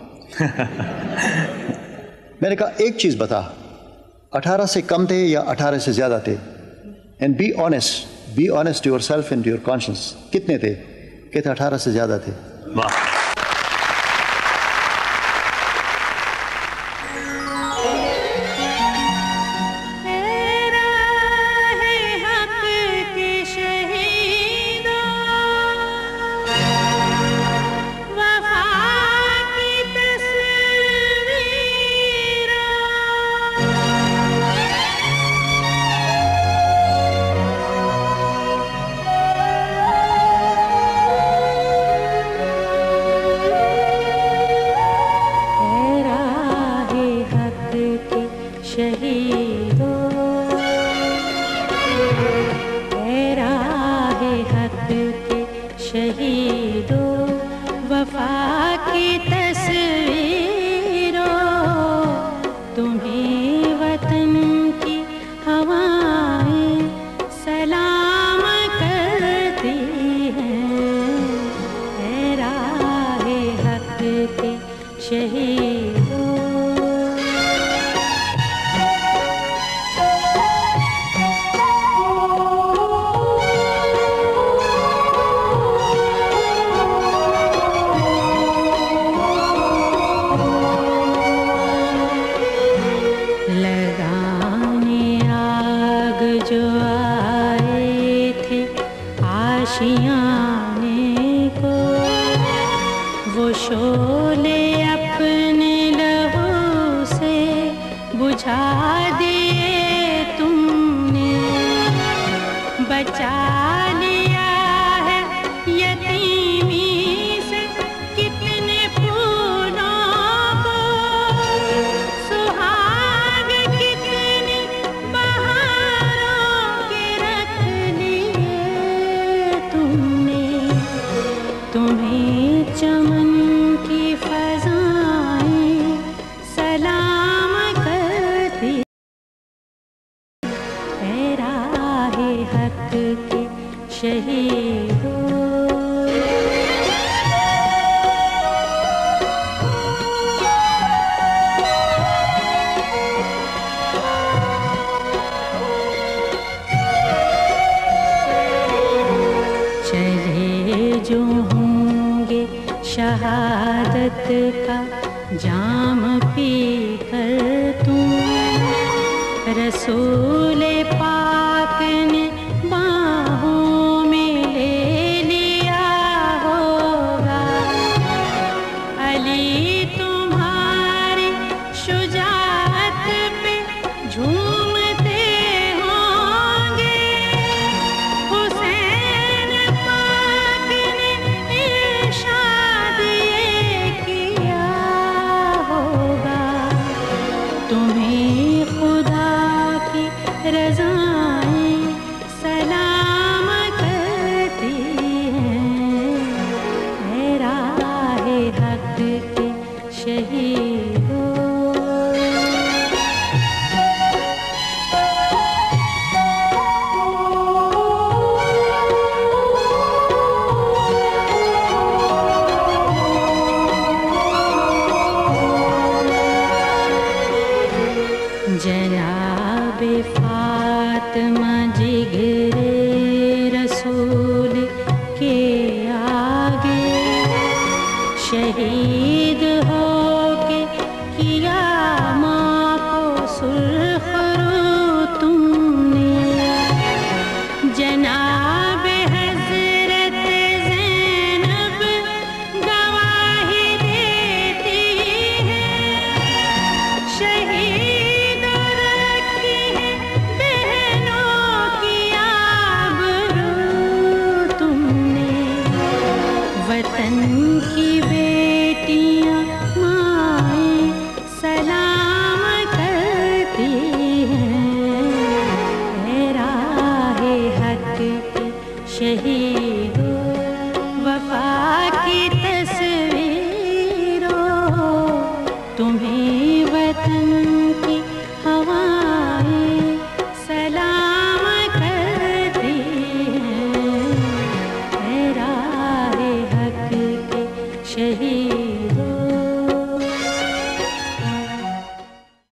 Speaker 17: میں نے کہا ایک چیز بتا, 18 سے کم تھے یا 18 سے زیادہ تھے؟ And be honest to yourself and to your conscience. کتنے تھے؟ کہتے 18 سے زیادہ تھے.
Speaker 2: शहीदों जो होंगे शहादत का जाम पी कर तुम रसूल पाक ने बाहों में ले लिया होगा अली तुम्हारी शुजाअत पे झूमते होंगे हुसैन पाक ने इरशाद ये किया होगा तुम्हें खुदा की रज़ाएं सलाम करती हैं ऐ राहे हक के शहीदों जनाबे फातिमा जिगरे रसूल के आगे शहीद होके किया माँ को सुर्ख रू तुमने जनाबे हजरत ज़ैनब गवाही देती है शहीद वतन की बेटियां माएं सलाम करती हैं ऐ राहे हक के शहीदों वफा की तस्वीरों तुम्हें वतन की हवाएं सलाम करती हैं ऐ राहे हक के शहीद